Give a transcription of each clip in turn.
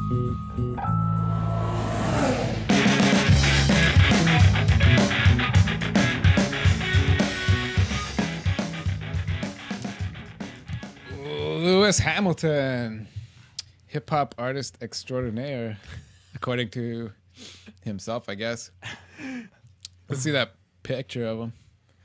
Lewis Hamilton, hip-hop artist extraordinaire, according to himself, I guess. Let's see that picture of him.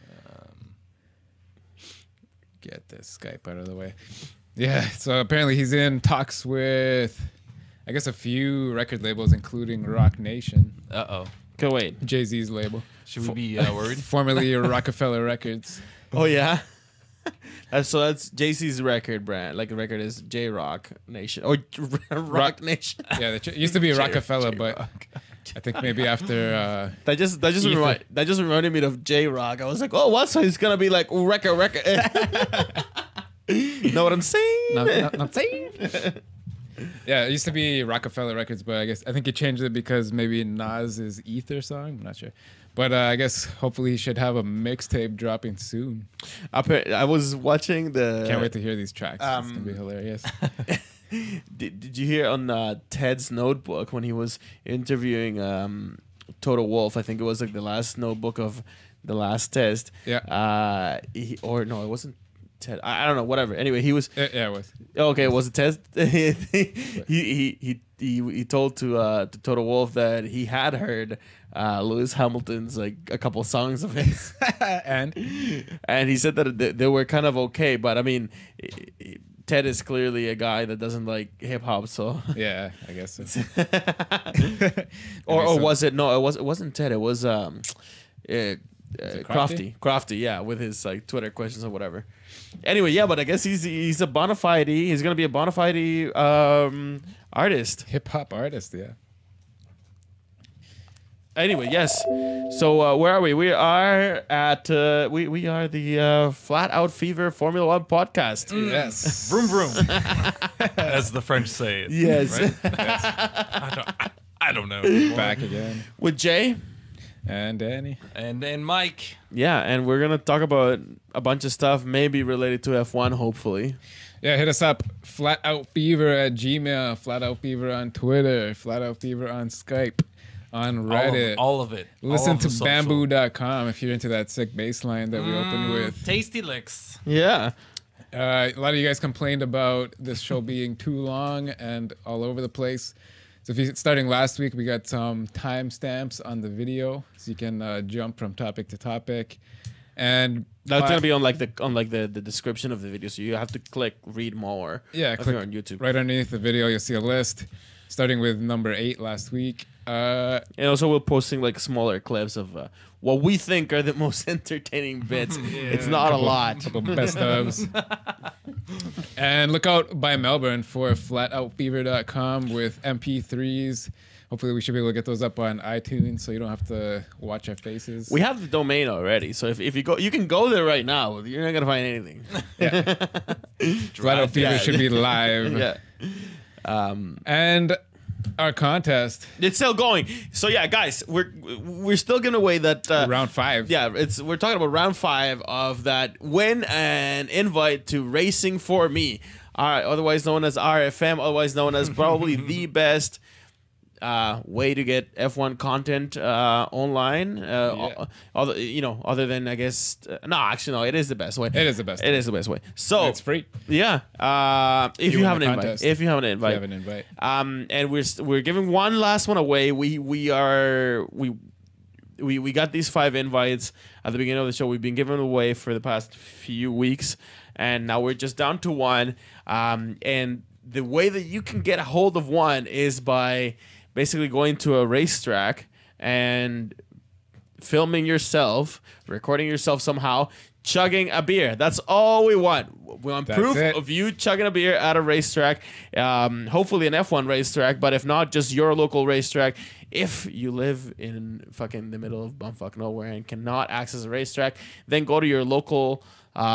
Get this Skype out of the way. Yeah, so apparently he's in talks with, I guess, a few record labels, including Roc Nation. Uh-oh. Okay, wait. Jay-Z's label. Should we be worried? Formerly Rockefeller Records. Oh, yeah? So that's JC's record brand. Like the record is J-Roc Nation. Or Roc Nation. Yeah, it used to be Rockefeller, but I think maybe after... That just reminded me of J-Rock. I was like, oh, what? So he's going to be like, record. Know what I'm saying? Not saying. Yeah, it used to be Rockefeller Records, but I think he changed it because maybe Nas's Ether song. I'm not sure. But I guess hopefully he should have a mixtape dropping soon. I was watching the... Can't wait to hear these tracks. It's going to be hilarious. Did you hear on Ted's notebook when he was interviewing Toto Wolff? I think it was like the last notebook of The Last Test. Yeah. It wasn't Ted. I don't know. Whatever. Anyway, he was. Yeah, it was. Okay, it was a test. he told to Toto Wolff that he had heard Lewis Hamilton's like a couple songs of his, and he said that they were kind of okay, but I mean. Ted is clearly a guy that doesn't like hip hop, so yeah, I guess so. or was it? No, it wasn't Ted. It was Crafty, yeah, with his like Twitter questions or whatever. Anyway, yeah, but I guess he's a bona fide. He's gonna be a bona fide artist, hip hop artist, yeah. Anyway, yes. So where are we? We are at we are the Flat Out Fever Formula One podcast. Yes, vroom vroom, as the French say it. Yes. Right? Yes. I don't know. Anymore. Back again with Jay and Danny and Mike. Yeah, and we're gonna talk about a bunch of stuff, maybe related to F1, hopefully. Yeah, hit us up. FlatOutFever@gmail. Flat Out Fever on Twitter. Flat Out Fever on Skype. On Reddit. All of it. Listen to bamboo.com if you're into that sick bass line that we opened with. Tasty licks. Yeah. A lot of you guys complained about this show being too long and all over the place. So starting last week, we got some timestamps on the video, so you can jump from topic to topic. And that's gonna be on the description of the video, so you have to click read more. Yeah, click on YouTube. Right underneath the video, you'll see a list, starting with number 8 last week. And also we're posting like smaller clips of what we think are the most entertaining bits. It's not a lot. Couple best ofs. And look out by Melbourne for flatoutfever.com with MP3s. Hopefully we should be able to get those up on iTunes so you don't have to watch our faces. We have the domain already, so if you go, you can go there right now. You're not gonna find anything. Yeah. Flat Out Fever should be live. Yeah. And our contest, it's still going. So yeah, guys, we're still giving away that round 5. Yeah, we're talking about round 5 of that win an invite to Racing for Me, otherwise known as RFM, otherwise known as probably the best way to get F1 content online. Other than I guess no, it is the best way. It is the best. It is the best way. So it's free. Yeah. If you have an invite. And we're giving one last one away. We got these 5 invites at the beginning of the show. We've been giving them away for the past few weeks, and now we're just down to 1. And the way that you can get a hold of one is by basically going to a racetrack and filming yourself, recording yourself somehow, chugging a beer. That's all we want. We want proof of you chugging a beer at a racetrack, hopefully an F1 racetrack, but if not, just your local racetrack. If you live in fucking the middle of bumfuck nowhere and cannot access a racetrack, then go to your local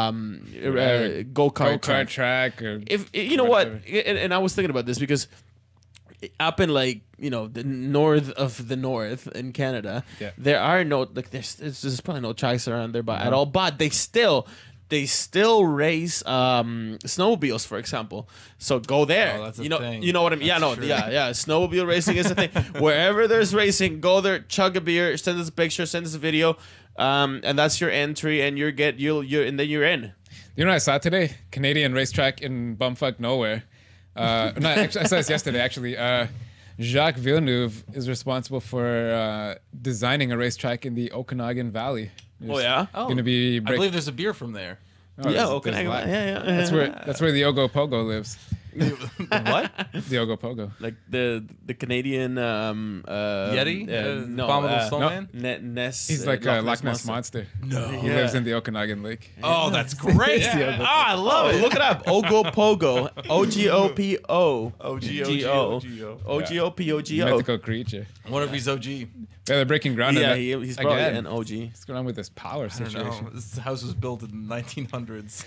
go-kart track. Or if you know what, and I was thinking about this because up in the north of the north in Canada, there are no there's probably no tracks around there at all, but they still they still race snowmobiles, for example. So go there. Oh, that's a you know, thing. you know what I mean? That's Yeah, no, true. yeah. Snowmobile racing is a thing. Wherever there's racing, go there, chug a beer, send us a picture, send us a video, and that's your entry, and you're and then you're in. You know what I saw today? Canadian racetrack in bumfuck nowhere. No, actually, I saw this yesterday, actually. Jacques Villeneuve is responsible for designing a racetrack in the Okanagan Valley. Oh, yeah? Going to be I believe there's a beer from there. Oh, Yeah, there's Okanagan. lot. Yeah. That's where the Ogopogo lives. What? The Ogopogo. Like the Canadian Yeti? no, Abominable Snowman? Ness. He's like a Loch Ness monster. No. He lives in the Okanagan Lake. Oh, that's great. Yeah. I love it. Look it up. Ogopogo. Ogopo. O-G-O-G-O. Ogopogo. Mythical creature. What if he's OG? Yeah, they're breaking ground on Yeah, that. he's probably Again. an OG. What's going on with this power I don't situation? know. This house was built in the 1900s.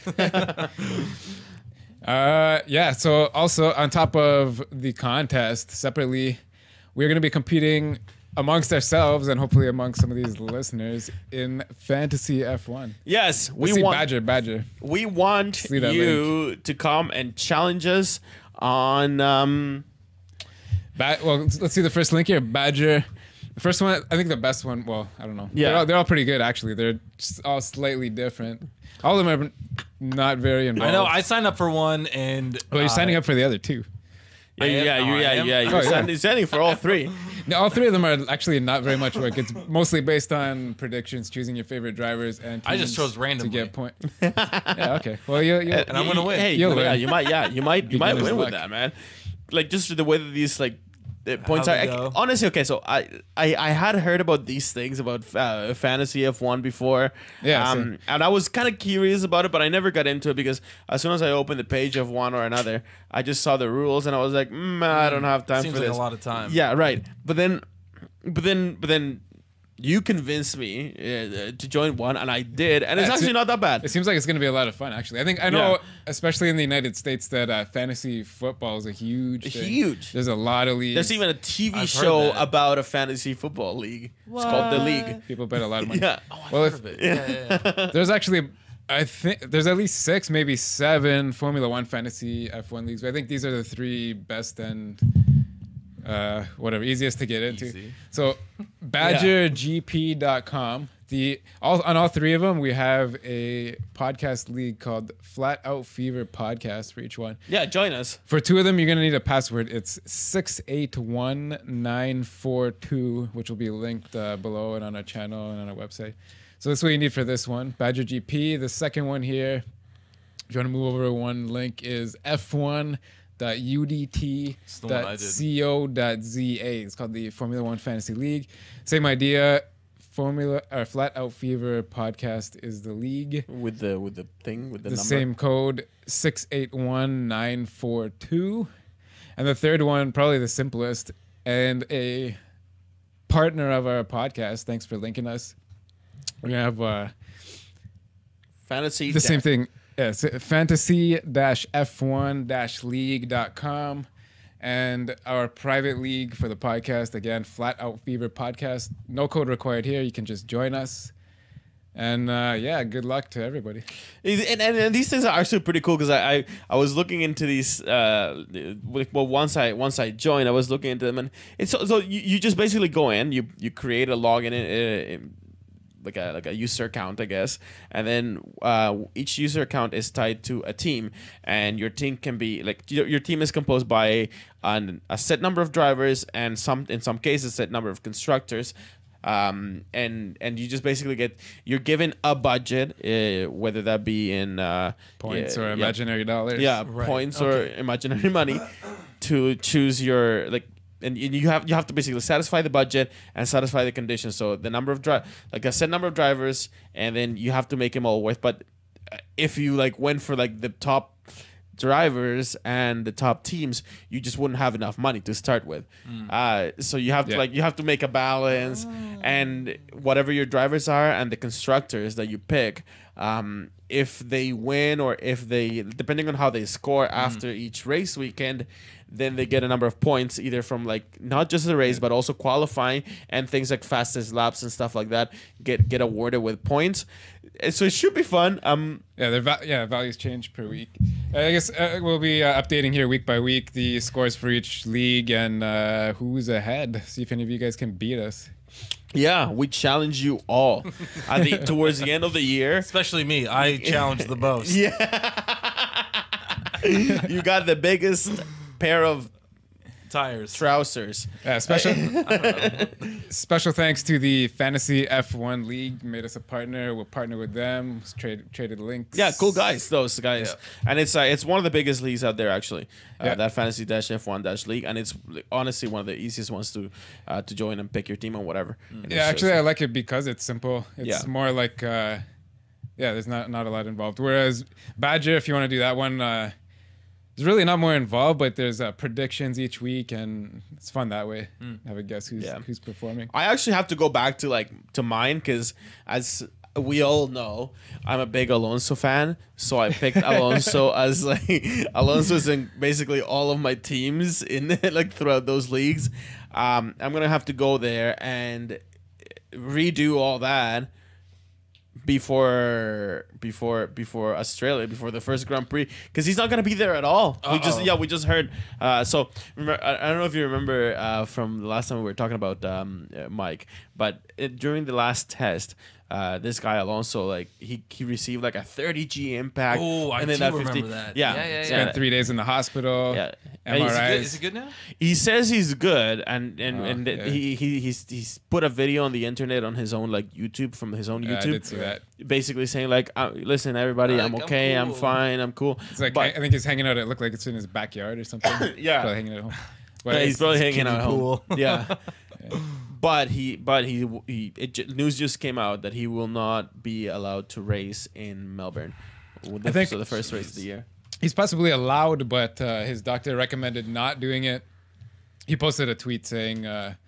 Yeah, so also on top of the contest, separately, we're going to be competing amongst ourselves and hopefully amongst some of these listeners in Fantasy F1. Yes, Let's see, Badger. We want See that you to come and challenge us on. Well, let's see the first link here. Badger. The first one, I think the best one, well, I don't know. Yeah. They're all pretty good, actually. They're just all slightly different. All of them are not very involved. I know. I signed up for one, and Well, you're signing up for the other two. I am? You're standing for all three. No, all three of them are actually not very much work. It's mostly based on predictions, choosing your favorite drivers, and I just teams chose randomly. to get point. Yeah, okay. Well, you And I'm gonna win. Hey, You'll yeah, win. you might Beginner's win with luck. that, man. Like just the way that these like the points How are. they go. Honestly, okay, so I had heard about these things about fantasy F1 before. Yeah, same. and I was kind of curious about it, but I never got into it because as soon as I opened the page of one or another, I just saw the rules and I was like, I don't have time Seems for like this. a lot of time. Yeah, right. But then you convinced me to join one, and I did, and it's That's actually it. not that bad. It seems like it's going to be a lot of fun, actually. I know, Yeah. especially in the United States, that fantasy football is a huge thing. Huge. There's a lot of leagues. There's even a TV I've heard show that. about a fantasy football league. It's called The League. People bet a lot of money. Yeah. Well, Heard of it. Yeah. there's actually, I think there's at least 6, maybe 7 Formula One fantasy F1 leagues. But I think these are the 3 best and whatever easiest to get into. Easy. So badgergp.com. On all 3 of them, we have a podcast league called Flat Out Fever Podcast for each one. Yeah, join us. For 2 of them, you're going to need a password. It's 681942, which will be linked below and on our channel and on our website. So that's what you need for this one, Badger GP. The second one here, if you want to move over one link, is f1.udt.co.za. It's called the Formula One Fantasy League. Same idea. Flat Out Fever Podcast is the league. With the thing, with the The number. same code, 681942. And the third one, probably the simplest, and a partner of our podcast. Thanks for linking us. We're going to have Fantasy. the same thing. Yes, fantasy-f1-league.com. And our private league for the podcast, again, Flat Out Fever Podcast. No code required here. You can just join us. And yeah, good luck to everybody. And these things are actually pretty cool because I was looking into these. Well, once I joined, I was looking into them, and it's so you just basically go in, you create a login like a user account, I guess, and then each user account is tied to a team, and your team can be like your team is composed by a set number of drivers and in some cases set number of constructors. And you just basically you're given a budget, whether that be in Points or imaginary dollars. yeah, Right. points or imaginary money to choose your and you have to basically satisfy the budget and satisfy the conditions. So the number of like a set number of drivers, and then you have to make them all worth. But if you went for the top drivers and the top teams, you just wouldn't have enough money to start with. So you have to you have to make a balance, and whatever your drivers are and the constructors that you pick, If they win or if they, depending on how they score after each race weekend, then they get a number of points either from like not just the race but also qualifying and things like fastest laps and stuff like that get awarded with points. So it should be fun. Values change per week. I guess we'll be updating here week by week the scores for each league and who's ahead. See if any of you guys can beat us. Yeah, we challenge you all. I think towards the end of the year, Especially me. I challenge the most. yeah, you got the biggest pair of Tires. trousers. Special thanks to the Fantasy F1 League. Made us a partner. We'll partner with them. Traded links. Yeah, cool guys, those guys. Yeah. And it's one of the biggest leagues out there, actually. That Fantasy-F1 league, and it's honestly one of the easiest ones to join and pick your team and whatever. And Yeah, actually, I like it because it's simple. It's Yeah. more like, there's not a lot involved. Whereas Badger, if you want to do that one, there's really not more involved, but there's predictions each week, and it's fun that way. Have a guess who's performing. I actually have to go back to mine because as we all know, I'm a big Alonso fan, so I picked Alonso as like Alonso's in basically all of my teams in like throughout those leagues. I'm gonna have to go there and redo all that before Australia, before the first Grand Prix, because he's not gonna be there at all. We just heard. So remember, I don't know if you remember from the last time we were talking about Mike, but during the last test, this guy Alonso, like he received like a 30G impact. Oh, I and then do that remember that. Yeah. Spent 3 days in the hospital. Yeah. MRIs. Is he good now? He says he's good, and yeah. he's put a video on the internet on his own like YouTube from his own Yeah, I YouTube, did see that. basically saying like, listen, everybody, I'm I'm okay, I'm cool. fine, I'm cool. It's like But- I think he's hanging out. It looked like it's in his backyard or something. Yeah. Probably hanging at home. But Yeah, he's it's- probably it's hanging out at home. pool. Yeah. But news just came out that he will not be allowed to race in Melbourne. I think- so the first race of the year. He's possibly allowed, but his doctor recommended not doing it. He posted a tweet saying,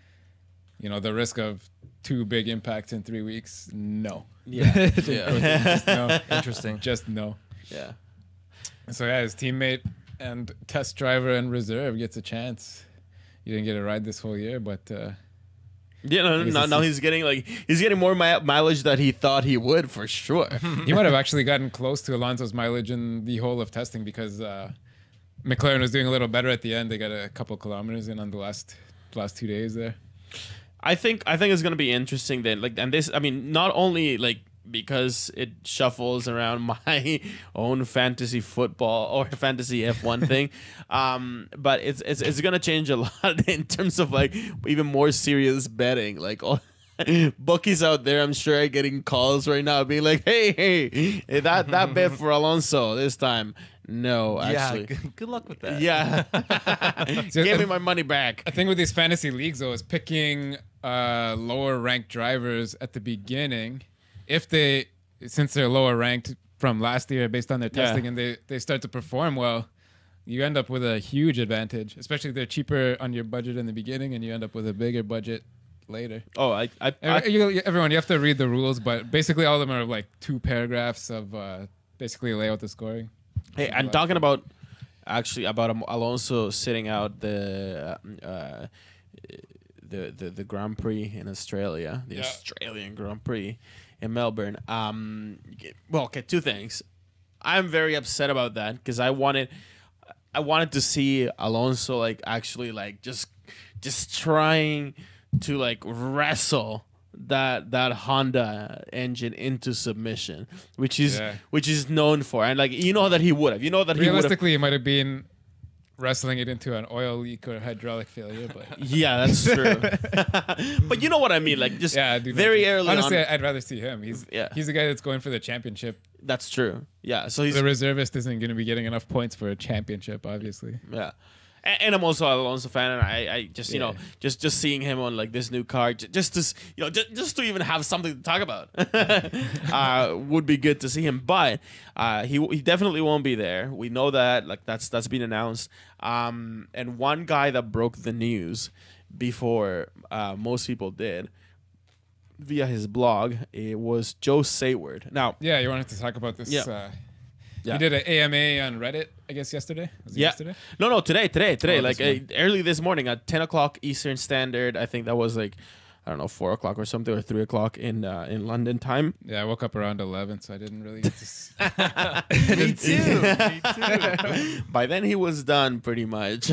the risk of 2 big impacts in 3 weeks. No. Yeah. Just no. Interesting. Just no. Yeah. So yeah, his teammate and test driver and reserve gets a chance. He didn't get a ride this whole year, but Yeah, now he's getting more mileage that he thought he would for sure. he might have actually gotten close to Alonso's mileage in the whole of testing because McLaren was doing a little better at the end. They got a couple kilometers in on the last 2 days there. I think it's gonna be interesting then. Like, and this, I mean, not only like because it shuffles around my own fantasy football or fantasy F1 thing, but it's gonna change a lot in terms of like even more serious betting. Like all bookies out there, I'm sure, are getting calls right now, being like, "Hey, that bet for Alonso this time." No, actually. Yeah, good luck with that. Yeah. Give me my money back. I think with these fantasy leagues, though, is picking lower ranked drivers at the beginning. Since they're lower ranked from last year based on their testing, and they start to perform well, you end up with a huge advantage, especially if they're cheaper on your budget in the beginning and you end up with a bigger budget later. Oh, Everyone, you have to read the rules, but basically all of them are like 2 paragraphs of basically lay out the scoring. Hey, and talking about Alonso sitting out the Grand Prix in Australia, the Australian Grand Prix in Melbourne. Well, okay, 2 things. I'm very upset about that because I wanted to see Alonso like actually like just trying to like wrestle that Honda engine into submission, which is known for, and like you know that he would have. Realistically, it might have been wrestling it into an oil leak or hydraulic failure, but Yeah, that's true. But you know what I mean, like just very early honestly, on. I'd rather see him. He's the guy that's going for the championship. That's true. Yeah, so he's The reservist isn't going to be getting enough points for a championship, obviously. yeah. And I'm also an Alonso fan, and I just just seeing him on like this new car, just to even have something to talk about, would be good to see him. But he definitely won't be there. We know that, like that's been announced. And one guy that broke the news before most people did via his blog. It was Joe Saward. Now, Yeah, you wanted to talk about this. Yeah. You did an AMA on Reddit, I guess, yesterday? Was it yesterday? No, today. Oh, Like this morning. early this morning at 10 o'clock Eastern Standard. I think that was like, I don't know, 4 o'clock or something, or 3 o'clock in London time. Yeah, I woke up around 11, so I didn't really get to Me too. Me too. By then he was done pretty much.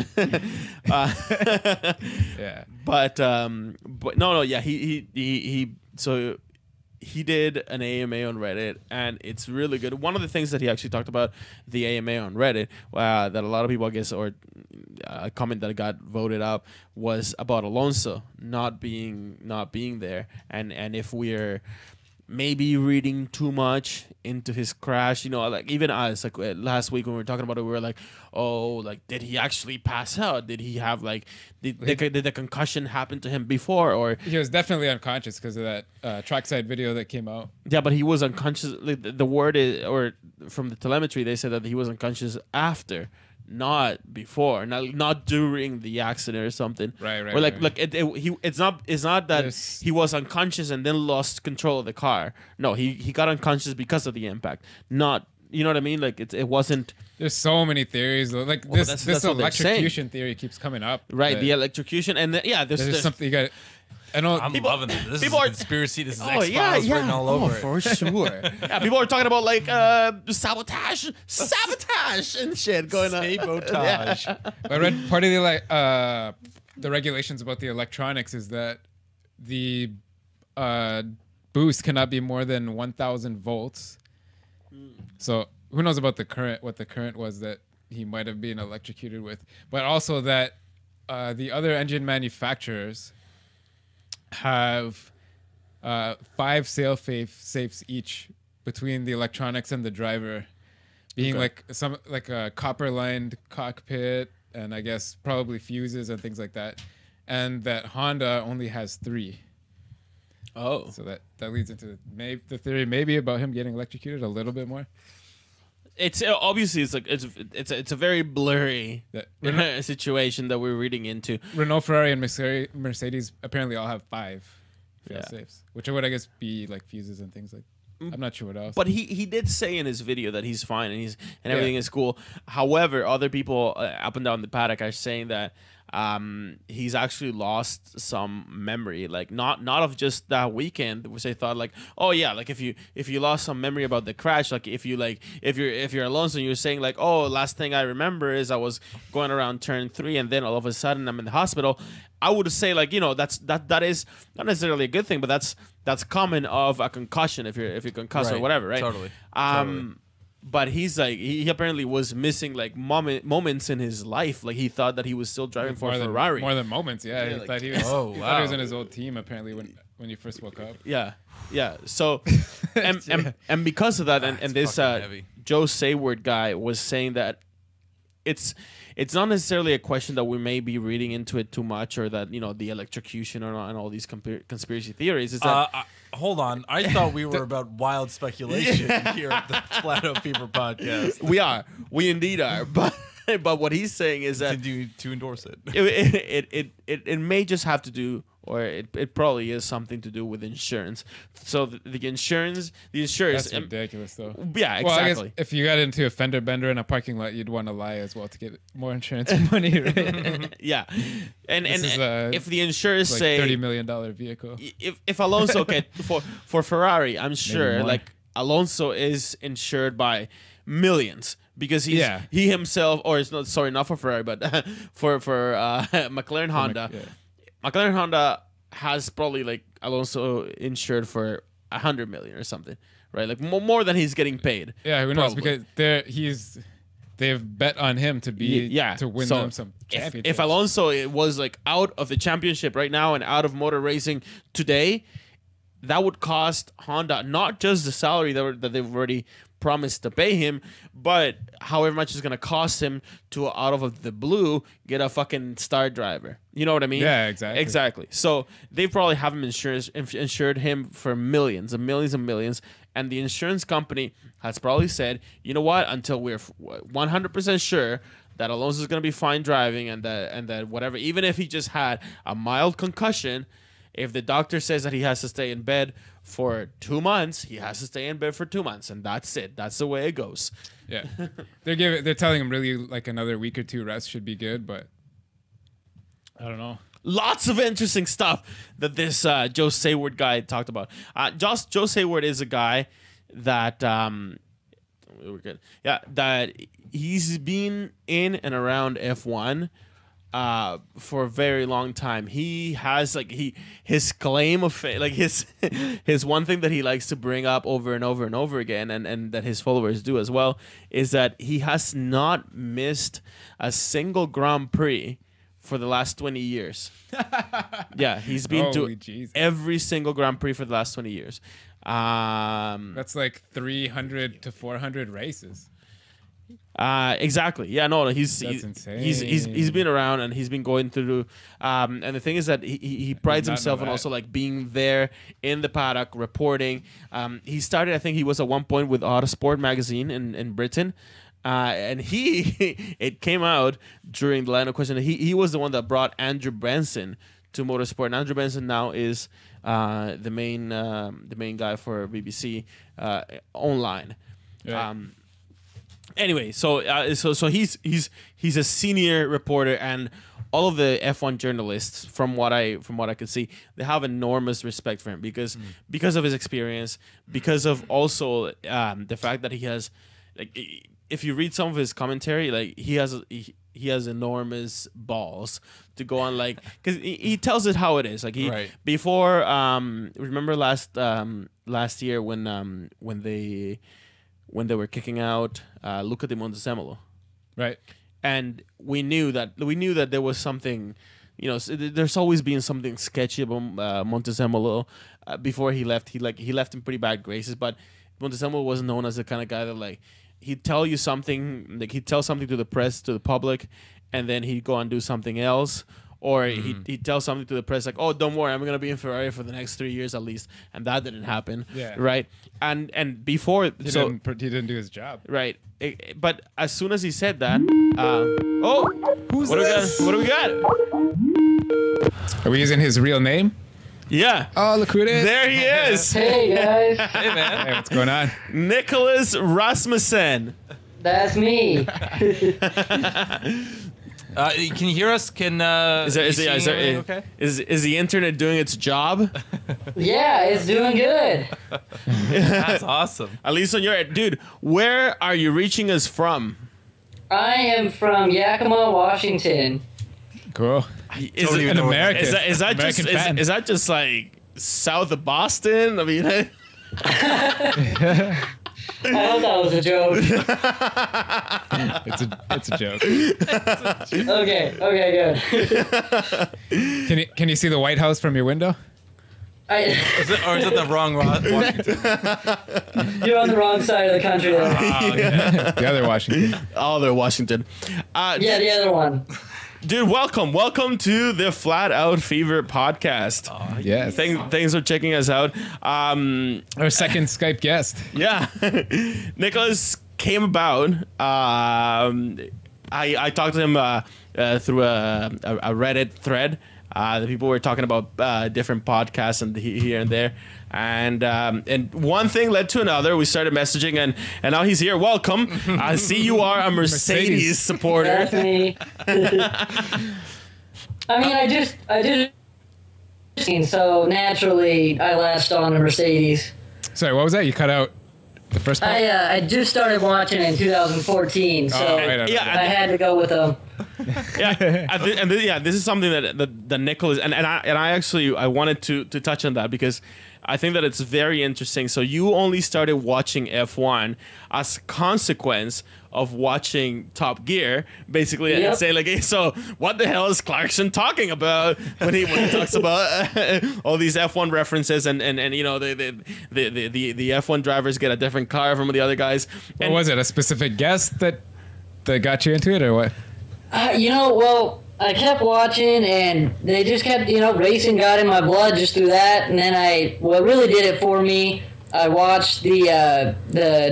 Yeah. But no, yeah, he so he did an AMA on Reddit, and it's really good. One of the things that he actually talked about the AMA on Reddit that a lot of people, I guess, or a comment that got voted up was about Alonso not being there, and if we're maybe reading too much into his crash, like even us, like last week when we were talking about it, we were like, oh, like did he actually pass out? Did he have like did the concussion happen to him before? Or He was definitely unconscious because of that trackside video that came out. yeah, but he was unconscious. Like, the word is, or from the telemetry, they said that he was unconscious after, not before, not during the accident or something. Right. Or like, look, it's not that There's- he was unconscious and then lost control of the car. No, he got unconscious because of the impact. Not, you know what I mean? Like it wasn't There's so many theories. Though. Like Well, this that's what they're electrocution theory keeps coming up. right. that The electrocution and there's something you got. I know. I'm loving this. This people is are- conspiracy. This is Oh X-Files written all over it. for sure. Yeah, people are talking about like sabotage and shit going on. Sabotage. I read part of the regulations about the electronics is that the boost cannot be more than 1,000 volts. So who knows about the current? What the current was that he might have been electrocuted with, but also that the other engine manufacturers have 5 safes each between the electronics and the driver, being Okay. like a copper lined cockpit, and I guess probably fuses and things like that, and that Honda only has 3. Oh, So that leads into the theory maybe about him getting electrocuted a little bit more. it's obviously it's like it's a very blurry That situation that we're reading into. Renault, Ferrari, and Mercedes apparently all have 5 fail Yeah. safes, which would I guess be like fuses and things like. I'm not sure what else. But he did say in his video that he's fine and Yeah. everything is cool. However, other people up and down the paddock are saying that he's actually lost some memory, like not of just that weekend, which they thought like, oh yeah, like if you lost some memory about the crash, like if you're Alonso and you're saying like, oh, last thing I remember is I was going around turn 3 and then all of a sudden I'm in the hospital. I would say like, that is not necessarily a good thing, but that's common of a concussion if you're concussed or Right. whatever, right? Totally. But he's like he apparently was missing like moments in his life. Like he thought that he was still driving for a Ferrari. More than moments, yeah. Yeah, He like- thought he was. Oh, he thought he was wow. in his old team apparently when he first woke up. Yeah. So and because of that, and It's this fucking heavy. Joe Saward guy was saying that it's not necessarily a question that we may be reading into it too much, or that the electrocution and all these conspiracy theories. Is that Hold on. I thought we were about wild speculation here at the Flat Out Fever podcast. we indeed are, but what he's saying is that To endorse it. it may just have to do, or it probably is something to do with insurance. So the insurers, That's ridiculous, though. yeah, Well, I exactly. guess if you got into a fender bender in a parking lot, you'd want to lie as well to get more insurance money, right? Yeah, and This is, if the insurers like say $30 million vehicle. if Alonso for Ferrari, I'm sure more. like Alonso is insured by millions. Because Yeah. he himself, or it's not for Ferrari, but for McLaren Honda. Yeah. McLaren Honda has probably like Alonso insured for 100 million or something, right? Like more than he's getting paid. Yeah, who knows? Probably. Because they've bet on him to be to win So them some championships. if Alonso was like out of the championship right now and out of motor racing today, that would cost Honda not just the salary that they've already promised to pay him, but however much it's going to cost him to, out of the blue, get a fucking star driver. You know what I mean? Yeah, exactly. Exactly. So they probably have him insured him for millions and millions and millions. And the insurance company has probably said, you know what, until we're 100% sure that Alonso is going to be fine driving and that whatever, even if he just had a mild concussion, If the doctor says that he has to stay in bed for 2 months, he has to stay in bed for 2 months, and that's it. That's the way it goes. Yeah, they're telling him really like another week or two rest should be good, but I don't know. Lots of interesting stuff that this Joe Saward guy talked about. Joe Saward is a guy that we're good. Yeah, that he's been in and around F1 for a very long time. He has his claim of his one thing that he likes to bring up over and over and over again, and that his followers do as well, is that he has not missed a single Grand Prix for the last 20 years. Yeah, he's been to every single Grand Prix for the last 20 years. That's like 300 to 400 races. Exactly. Yeah, no, That's insane. He's been around and he's been going through. And the thing is that he prides himself on also like being there in the paddock, reporting. He started, I think he was at one point with Autosport magazine in Britain. And it came out during the line of question. He was the one that brought Andrew Benson to motorsport. And Andrew Benson now is the main guy for BBC online. Right. Anyway, so he's a senior reporter, and all of the F1 journalists, from what I could see, they have enormous respect for him because of his experience, because of also the fact that he has, like, if you read some of his commentary, like he has enormous balls to go on, like, because he tells it how it is. Like before, remember last year when they were kicking out Luca Di Montezemolo, right? And we knew that there was something, there's always been something sketchy about Montezemolo. Before he left, he left in pretty bad graces. But Montezemolo was known as the kind of guy that, like, he'd tell you something, like he'd tell something to the press, to the public, and then he'd go and do something else. Or he'd tell something to the press like, "Oh, don't worry, I'm gonna be in Ferrari for the next 3 years at least," and that didn't happen. Yeah. Right. And before he didn't do his job. Right. But as soon as he said that, Who's what this? do we got? Are we using his real name? Yeah. Oh, look who it is. There he is. Hey guys, Hey, man. Hey, what's going on? Nicholas Rasmussen. that's me. Can you hear us? Is the internet doing its job? Yeah, it's doing good. That's awesome. At least on your dude. Where are you reaching us from? I am from Yakima, Washington. Cool. Is Don't it even know what that Is that just American fan. is that just like south of Boston? I mean, I hope that was a joke. It's a joke. Okay, good. Can you see the White House from your window? Is it the wrong Washington? You're on the wrong side of the country there. The other Washington. they're Washington. Yeah, the other one. Dude, welcome to the Flat Out Fever podcast. Yes. Thanks for checking us out. Our second Skype guest. Yeah, Nicholas came about. I talked to him through a Reddit thread. The people were talking about different podcasts and here and there, and one thing led to another. We started messaging, and now he's here. Welcome. I see you are a Mercedes supporter. That's me. I mean, I just so naturally I latched on to Mercedes. Sorry, what was that? You cut out the first part? I just started watching in 2014, so right. I had to go with them. This is something that Nicholas and I actually wanted to touch on that because I think that it's very interesting. So you only started watching F1 as a consequence of watching Top Gear, basically, and say like, hey, so what the hell is Clarkson talking about when he talks about all these F1 references and the F1 drivers get a different car from the other guys. Or was it a specific guest that got you into it, or what? Well, I kept watching, and they just kept, racing got in my blood just through that. And then what really did it for me, I watched the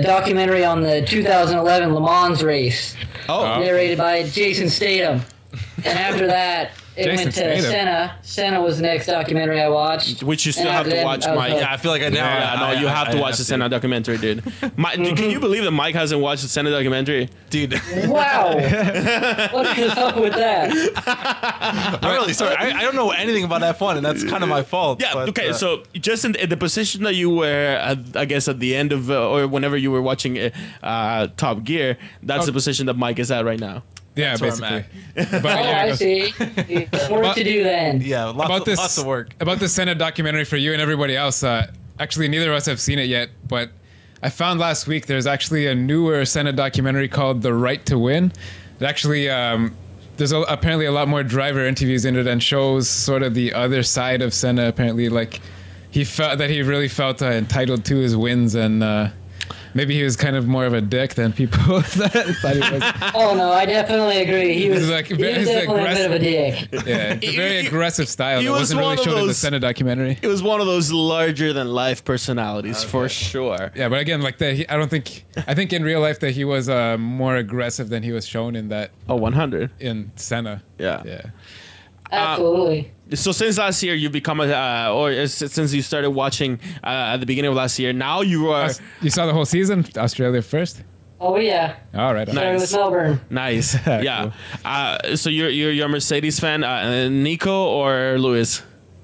documentary on the 2011 Le Mans race, narrated by Jason Statham. And after that, it Jason went to Statham. Senna. Senna was the next documentary I watched. Which you still And have after to that, watch, I was Mike. like, Yeah, I feel like I now. Yeah, no, you have to watch the Senna documentary, dude. Mike, can you believe that Mike hasn't watched the Senna documentary? dude. Wow. What is up with that? I'm really sorry. I don't know anything about F1, and that's kind of my fault. Yeah, but, okay, so just in the position that you were, I guess, at the end of, or whenever you were watching Top Gear, that's the position that Mike is at right now. Yeah, That's where I'm basically. Oh, But, yeah, I see. Work to do then. yeah, lots of work. About this Senna documentary for you and everybody else. Actually, neither of us have seen it yet, but I found last week there's actually a newer Senna documentary called "The Right to Win." It actually there's apparently a lot more driver interviews in it and shows sort of the other side of Senna. Apparently, like he felt that he really felt entitled to his wins and. Maybe he was kind of more of a dick than people thought he was. Oh no, I definitely agree. He was, like- he was he's definitely a bit of a dick. Yeah, it's a very aggressive style he that was wasn't one really of shown in the those- Senna documentary. It was one of those larger than life personalities for sure. Yeah, but again, like I think in real life that he was more aggressive than he was shown in that Oh, 100. in Senna. Yeah. Yeah. Absolutely. So since last year, you've become since you started watching at the beginning of last year, now you are You saw the whole season, Australia first. Oh yeah. All right. Nice. Started with Melbourne. nice. Yeah. So you're a Mercedes fan, Nico or Lewis?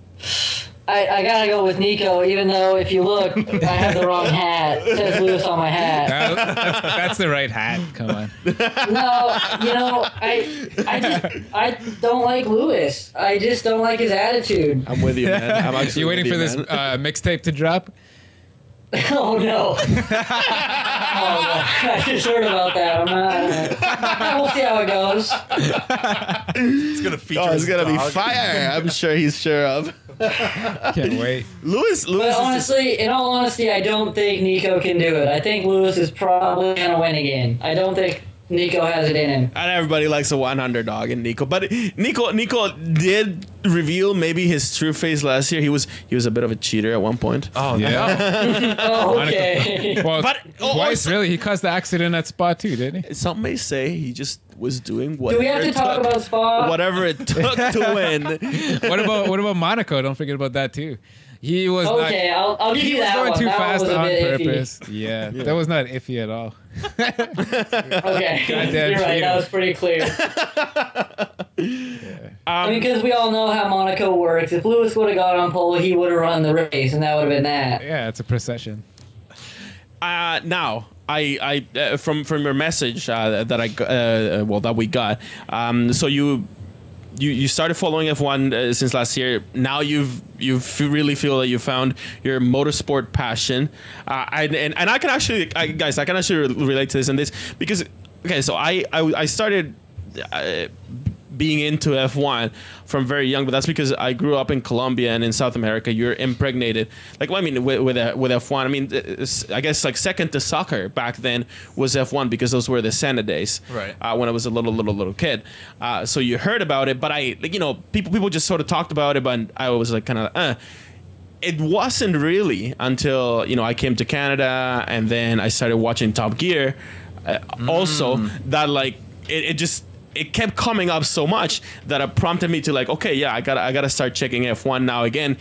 I gotta go with Nico, even though if you look, I have the wrong hat. It says Lewis on my hat. That's the right hat. Come on. No, you know, I don't like Lewis. I just don't like his attitude. I'm with you, man. I'm actually You waiting with for this man. mixtape to drop? Oh no. Oh no. I just heard about that. I'm not. We'll see how it goes. It's gonna feature. Oh, it's his gonna be dog. fire! I'm sure he's sure of. Can't wait. Lewis But is honestly, in all honesty, I don't think Nico can do it. I think Lewis is probably gonna win again. I don't think Nico has it in him. and everybody likes a 100 dog in Nico, but Nico did reveal maybe his true face last year. He was a bit of a cheater at one point. Oh Yeah. Oh, okay. Well, But- twice really. He caused the accident at Spa too, didn't he? Some may say he just was doing Do whatever we have to it talk took. about Spa? Whatever it took to win. What about Monaco? Don't forget about that too. He was Okay, I'll give he you was that going one. too That one fast was a on bit iffy. purpose. Yeah, that was not iffy at all. Okay, Goddamn you're right. cheater. That was pretty clear. I mean, because we all know how Monaco works. If Lewis would have got on pole, he would have run the race, and that would have been that. Yeah, it's a procession. Now, I from your message that that we got. So you started following F1 since last year. Now you really feel that you found your motorsport passion, and I can actually, guys, I can actually relate to this because okay, so I started being into F1 from very young, but that's because I grew up in Colombia and in South America. You're impregnated, like, well, I mean, with F1. I mean, I guess like second to soccer back then was F1 because those were the Senna days, Right. When I was a little kid. So you heard about it, but people just sort of talked about it, but I was like kind of. It wasn't really until I came to Canada and then I started watching Top Gear. Also, that like it kept coming up so much that it prompted me to like, okay, yeah, I gotta start checking F1 now again.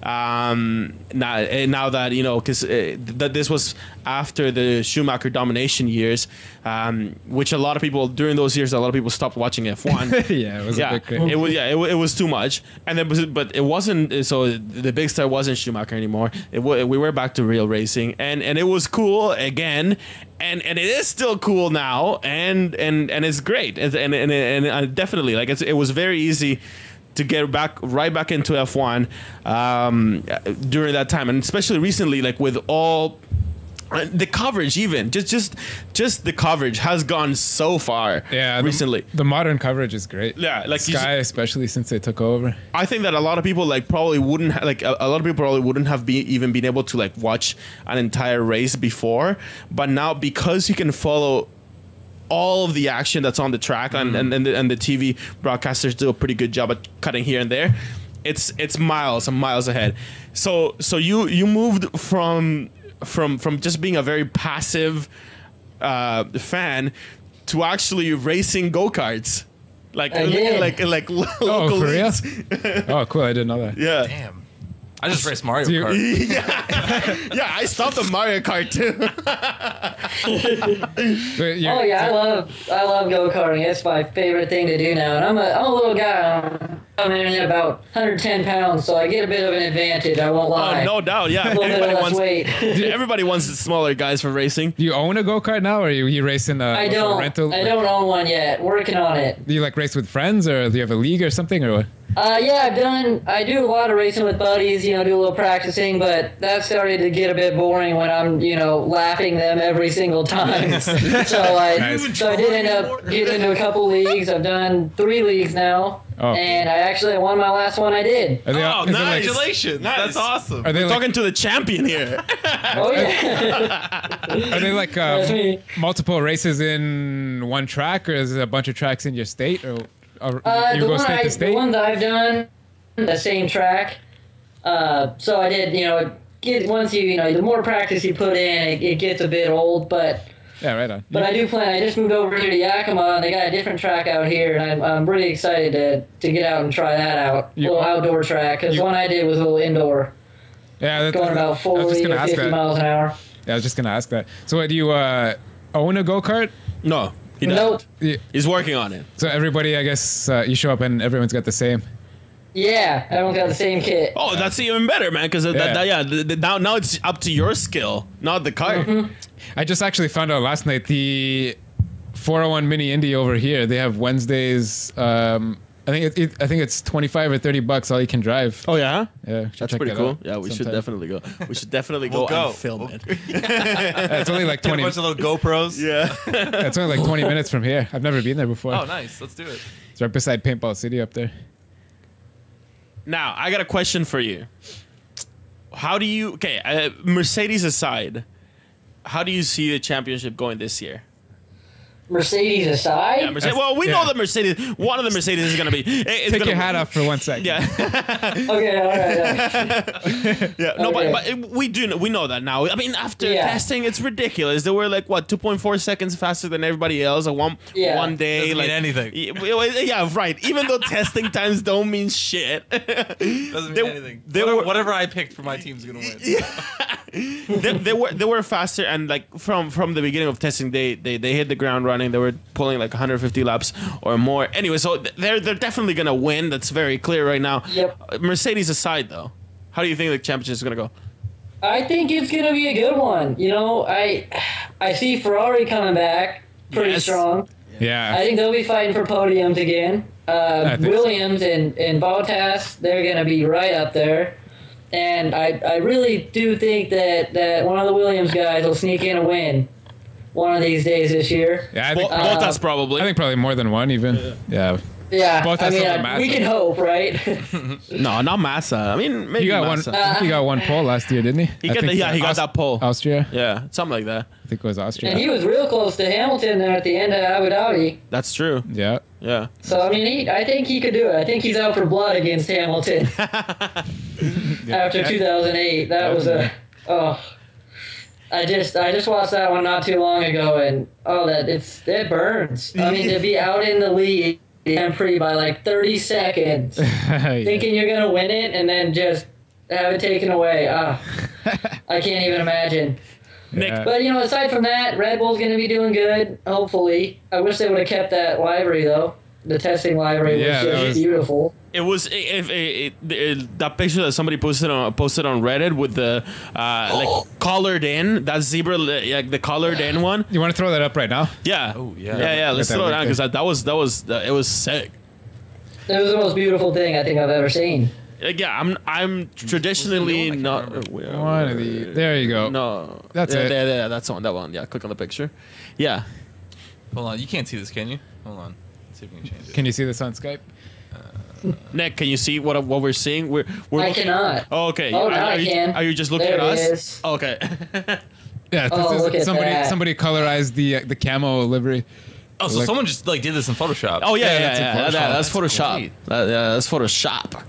Now that because that this was after the Schumacher domination years, which a lot of people during those years, a lot of people stopped watching F1. Yeah, it was a bit crazy. It was too much, and then but it wasn't. So the big star wasn't Schumacher anymore. We were back to real racing, and it was cool again, and it is still cool now, and it's great, and definitely like it was very easy to get right back into F1 during that time, and especially recently, like with all the coverage, even just the coverage has gone so far. Yeah, recently. the modern coverage is great. Yeah, like Sky, especially since they took over. I think that a lot of people like probably wouldn't a lot of people probably wouldn't have even been able to like watch an entire race before, but now because you can follow all of the action that's on the track and the TV broadcasters do a pretty good job at cutting here and there, it's miles and miles ahead. So you moved from just being a very passive fan to actually racing go-karts. Like I did. like Oh, local for real? leagues. Oh, cool. I didn't know that. Yeah. Damn. I just raced Mario Do you- Kart. Yeah, I stopped the Mario Kart too. But Oh yeah, I love go karting. It's my favorite thing to do now. And I'm a little guy. I'm in about 110 pounds, so I get a bit of an advantage. I won't Oh, lie. no doubt. Yeah, A little bit everybody less wants. weight. Everybody wants the smaller guys for racing. Do you own a go-kart now, or are you racing a I don't. rental? I don't own one yet. Working on it. Do you like race with friends, or do you have a league or something, or what? Yeah, I do a lot of racing with buddies, do a little practicing, but that started to get a bit boring when I'm, lapping them every single time. So I did end up getting into a couple leagues. I've done 3 leagues now, Oh. and I won my last one I did. Are they, Oh, is it like- Congratulations. Nice. That's awesome. Are they like, Talking to the champion here. Oh, yeah. are they like That's me. multiple races in one track, or is it a bunch of tracks in your state, or you The go state to the state? ones I've done, the same track. So I did, once the more practice you put in, it gets a bit old, but Yeah, right on. I do plan. I just moved over here to Yakima, and they got a different track out here, and I'm really excited to get out and try that out. A little outdoor track, because one I did was a little indoor, Yeah, going about I was 40 just gonna or ask 50 that. miles an hour. Yeah, I was just gonna ask that. So, what, do you own a go-kart? No, he Nope. doesn't. Yeah. He's working on it. So everybody, I guess, you show up and everyone's got the same. Yeah, everyone's got the same kit. Oh, that's even better, man. Because now it's up to your skill, not the car. I just actually found out last night the 401 Mini Indy over here. They have Wednesdays. I think it's $25 or $30 all you can drive. Oh yeah, Yeah, that's check pretty that cool. out Yeah, we should sometime. definitely go. We should definitely We'll go go. and film it. It's only like Get a 20. bunch of little GoPros. Yeah. It's only like 20 minutes from here. I've never been there before. Oh, nice. Let's do it. It's right beside Paintball City up there. Now I got a question for you. How do you? Okay, Mercedes aside, how do you see the championship going this year? Mercedes aside? Yeah, Mercedes. Well, we know Yeah. that Mercedes. One of the Mercedes is going to be. It's Take gonna, your hat off for 1 second. Yeah. Okay, all right. Yeah, no, Okay. but we know that now. I mean, after Yeah. testing, it's ridiculous. They were like 2.4 seconds faster than everybody else. One Yeah. day, Doesn't like mean anything. Yeah, right. Even though testing times don't mean shit. Doesn't mean They- anything. they were- Whatever I picked for my team's gonna win. they were faster, and like from the beginning of testing, they hit the ground running. They were pulling like 150 laps or more. Anyway, so they're definitely gonna win. That's very clear right now. Yep. Mercedes aside, though, how do you think the championship is gonna go? I think it's gonna be a good one. I see Ferrari coming back pretty Yes. strong. Yeah. I think they'll be fighting for podiums again. think so. Williams and Bottas, they're gonna be right up there. And I really do think that one of the Williams guys will sneak in a win one of these days this year. Yeah, I think, Bottas probably. I think probably more than one even. Yeah. Yeah, Bottas over Massa. we can hope, right? No, not Massa. I mean, maybe He got one. Massa. I think he got one pole last year, didn't he? He I got think, he got that pole. Austria. Yeah, something like that. I think it was Austria. And he was real close to Hamilton there at the end of Abu Dhabi. That's true. Yeah. Yeah. So I mean, I think he could do it. I think he's out for blood against Hamilton after 2008. That was a I just watched that one not too long ago, and it burns. I mean, to be out in the lead Grand Prix by like 30 seconds, thinking you're gonna win it, and then just have it taken away. I can't even imagine. Nick, Yeah. But aside from that, Red Bull's gonna be doing good. Hopefully, I wish they would have kept that livery though. The testing livery Yeah, was that just was- beautiful. it was that picture that somebody posted on Reddit with the like collared in that zebra, like the collared in one. You want to throw that up right now? Yeah. Oh, yeah. Yeah. Let's Get that throw it link out because it was sick. It was the most beautiful thing I think I've ever seen. Like, yeah, I'm traditionally I can't not. remember. One of the. There you go. No, That's yeah, it. There, that's on that one. Yeah, click on the picture. Yeah. Hold on. You can't see this, can you? Hold on. Let's see if we can change it. Can you see this on Skype? Nick, can you see what we're seeing? We're I looking- cannot. Oh, okay. Oh, now I you, can. Are you just looking There at it us? is. Okay. Yeah. Oh, this is- look at somebody that. somebody colorized the camo livery. Oh, so Like- someone just like did this in Photoshop. Oh yeah, Yeah, yeah, that's in yeah. Photoshop. That's That's Photoshop. great. Yeah, that's Photoshop.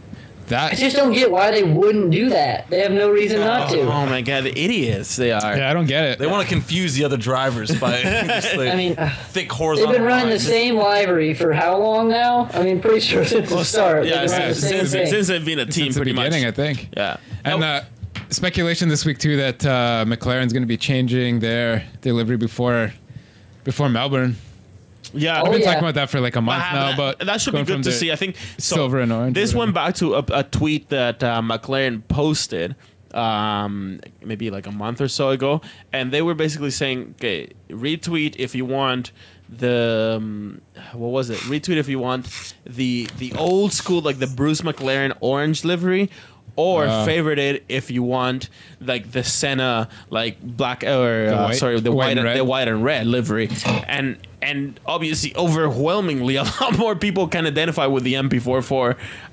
I just don't get why they wouldn't do that. They have no reason not to. Oh my god, the idiots they are. Yeah, I don't get it. They want to confuse the other drivers by just like I mean, thick horizontal. they've been running the lines. same livery for how long now? I mean, pretty sure since the start. Yeah, they've been running the same thing. since they've been a team, Since the pretty much. beginning, I think. Yeah. And speculation this week too that McLaren's going to be changing their delivery before Melbourne. Yeah. I've been yeah. talking about that for like a month now, but that should be going good from to the see. I think so. silver and orange. This or went whatever. back to a tweet that McLaren posted maybe like a month or so ago, and they were basically saying, okay, retweet if you want the what was it? Retweet if you want the old school, like the Bruce McLaren orange livery. Or favorite it if you want like the Senna like black or the white and red livery, and obviously overwhelmingly a lot more people can identify with the MP44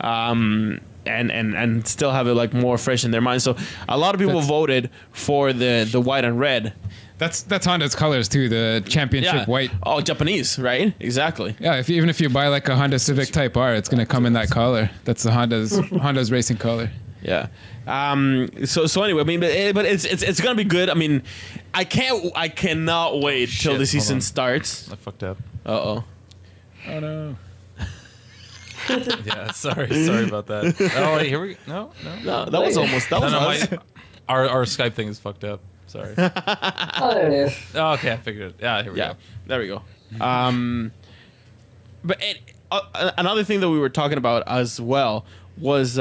and still have it like more fresh in their mind. So a lot of people voted for the white and red. That's Honda's colors too, the championship white. Oh, Japanese, right? Exactly. Yeah, even if you buy like a Honda Civic Type R, it's gonna come in that color. That's the Honda's racing color. Yeah. So anyway, I mean, but it's gonna be good. I mean, I cannot wait till the season starts. I fucked up. Oh no. Yeah, sorry about that. Oh wait, here we go. No. that was almost that was us. Our Skype thing is fucked up. Sorry. Oh, there it is. Oh, okay, I figured it. Yeah, here we go. There we go. But another thing that we were talking about as well was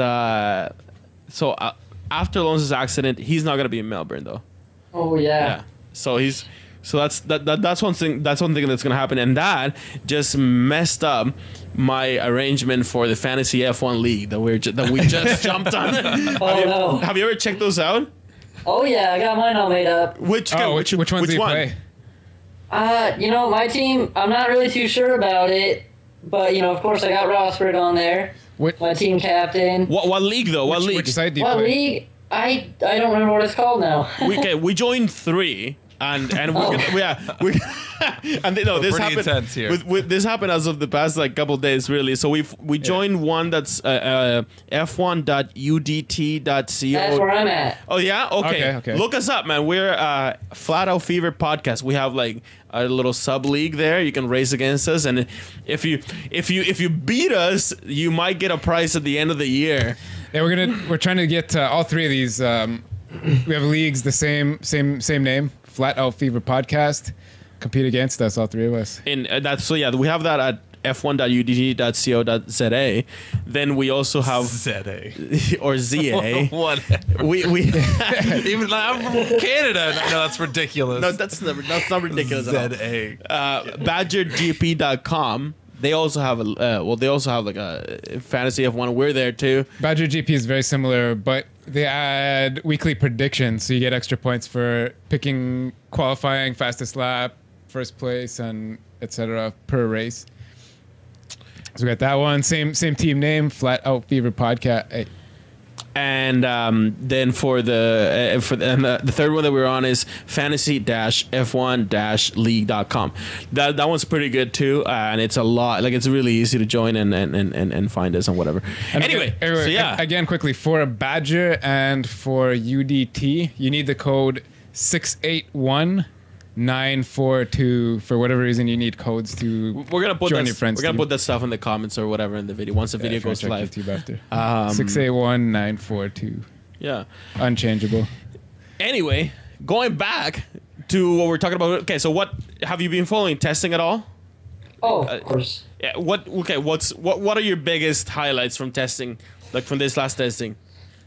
after Alonso's accident, he's not gonna be in Melbourne though. Oh yeah. So that's one thing that's gonna happen, and that just messed up my arrangement for the fantasy F1 league that we just jumped on. No. Have you ever checked those out? Oh yeah, I got mine all made up. Which ones do you play? My team, I'm not really too sure about it, but of course I got Rosberg on there. My team captain. What league though? What league? Which side do you What play? league? I don't remember what it's called now. We joined 3. And and this happened intense here. This happened as of the past like couple days really. So we joined one that's f1.udt.co. That's where I'm at. Oh yeah, Okay. Look us up, man. We're Flat Out Fever podcast. We have like a little sub league there. You can race against us, and if you beat us, you might get a prize at the end of the year. Yeah, we're trying to get all 3 of these. We have leagues the same name, Flat Out Fever Podcast. Compete against us, all 3 of us. And we have that at f1.udt.co.za. Then we also have ZA or ZA. Whatever. we Even I'm from Canada. No, that's ridiculous. no, that's not ridiculous at all. ZA. BadgerGP.com. They also have like a fantasy F1. We're there too. Badger GP is very similar, but they add weekly predictions, so you get extra points for picking qualifying, fastest lap, first place, and etc. per race. So we got that one. Same team name, Flat Out Fever Podcast. Hey. And then for the third one that we're on is fantasy-f1-league.com. That one's pretty good too, and it's a lot. Like it's really easy to join and find us and whatever. Anyway, so yeah. Again, quickly for Badger and for UDT, you need the code 681942. For whatever reason, you need codes to join your friends. We're gonna put that stuff in the comments or whatever in the video once the video goes live. After 681942. Yeah. Unchangeable. Anyway, going back to what we're talking about. Okay, so what have you been following testing at all? Oh, of course. Yeah. What are your biggest highlights from testing, like from this last testing?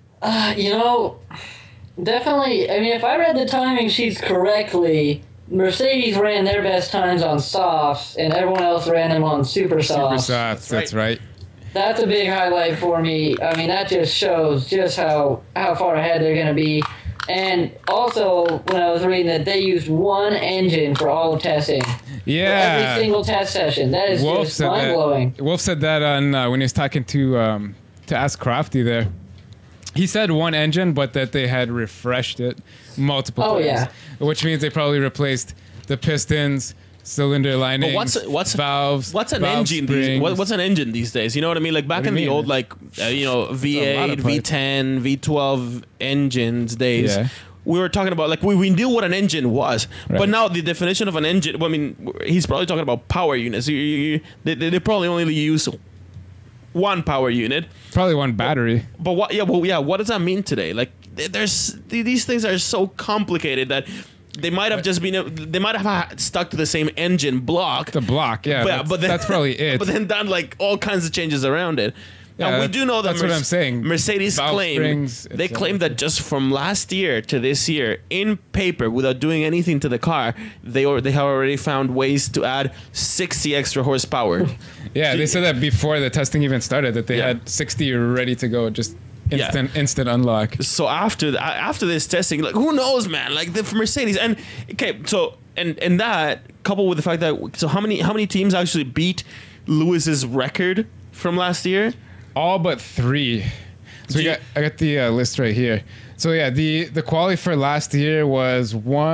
Definitely. I mean, if I read the timing sheets correctly, Mercedes ran their best times on softs, and everyone else ran them on super softs. Super softs, that's right. That's a big highlight for me. I mean, that just shows just how far ahead they're going to be. And also, when I was reading that, they used one engine for all of testing. Yeah. For every single test session. That is just mind-blowing. Wolf said that on when he was talking to Ask Crofty there. He said one engine, but that they had refreshed it multiple times. Yeah. Which means they probably replaced the pistons, cylinder linings, what's valves, what's an valve engine? What's an engine these days? You know what I mean? Like back in the old like V8, V10, V12 engines days. Yeah. We were talking about like we knew what an engine was, but now the definition of an engine. Well, I mean, he's probably talking about power units. They probably only use one power unit, probably one battery. But what? Yeah, what does that mean today? Like, these things are so complicated that they might have just been. They might have stuck to the same engine block. The block, yeah. But then, that's probably it. But then done like all kinds of changes around it. Yeah, and we do know that that's what I'm saying. Mercedes claim that just from last year to this year, in paper, without doing anything to the car, they have already found ways to add 60 extra horsepower. Yeah, they said that before the testing even started, that they had 60 ready to go, just instant unlock. So after this testing, like who knows, man? Like the Mercedes and and that coupled with the fact that how many teams actually beat Lewis's record from last year? All but 3. So I got the list right here. So yeah, the quali for last year was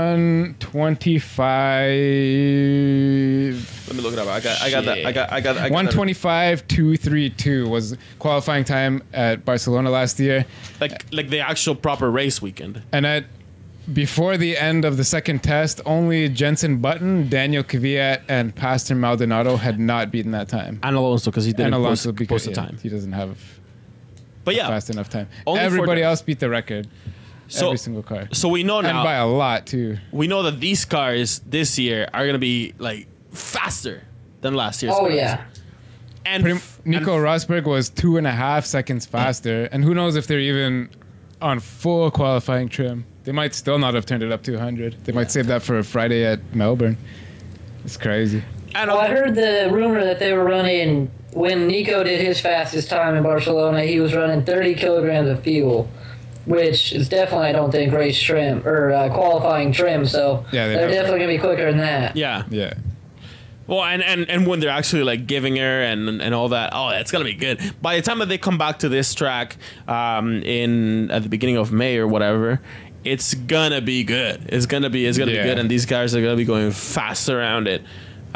125. Let me look it up. I got that. 125.232 was qualifying time at Barcelona last year. Like the actual proper race weekend. And before the end of the second test, only Jenson Button, Daniel Kvyat, and Pastor Maldonado had not beaten that time. And Alonso, because he didn't post the time. He doesn't have fast enough time. Everybody else beat the record. Every single car. So we know now. And by a lot, too. We know that these cars this year are going to be like faster than last year's cars. Yeah. And Nico Rosberg was 2.5 seconds faster. And who knows if they're even on full qualifying trim. They might still not have turned it up to 100. They might save that for a Friday at Melbourne. It's crazy. Well, I heard the rumor that they were running, when Nico did his fastest time in Barcelona, he was running 30 kilograms of fuel, which is definitely, I don't think, race trim or qualifying trim. So they're definitely going to be quicker than that. Yeah. Yeah. Well, and when they're actually like giving her and all that, it's gonna be good. By the time that they come back to this track, at the beginning of May or whatever, it's gonna be good. It's gonna be good, and these guys are gonna be going fast around it.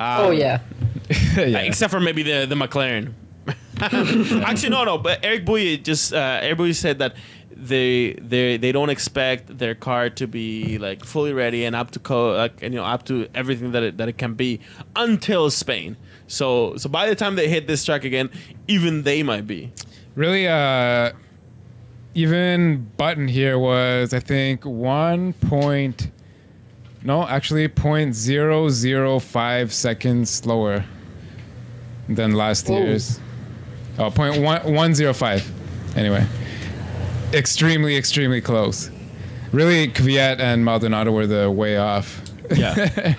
Except for maybe the McLaren. Actually, no. But Eric Bouye said that they don't expect their car to be like fully ready and up to up to everything that it can be until Spain. So by the time they hit this track again, even they might be really. Even Button here was, I think, 0.005 seconds slower than last year's. 0.105. Anyway, extremely close. Really, Kvyat and Maldonado were the way off. Yeah.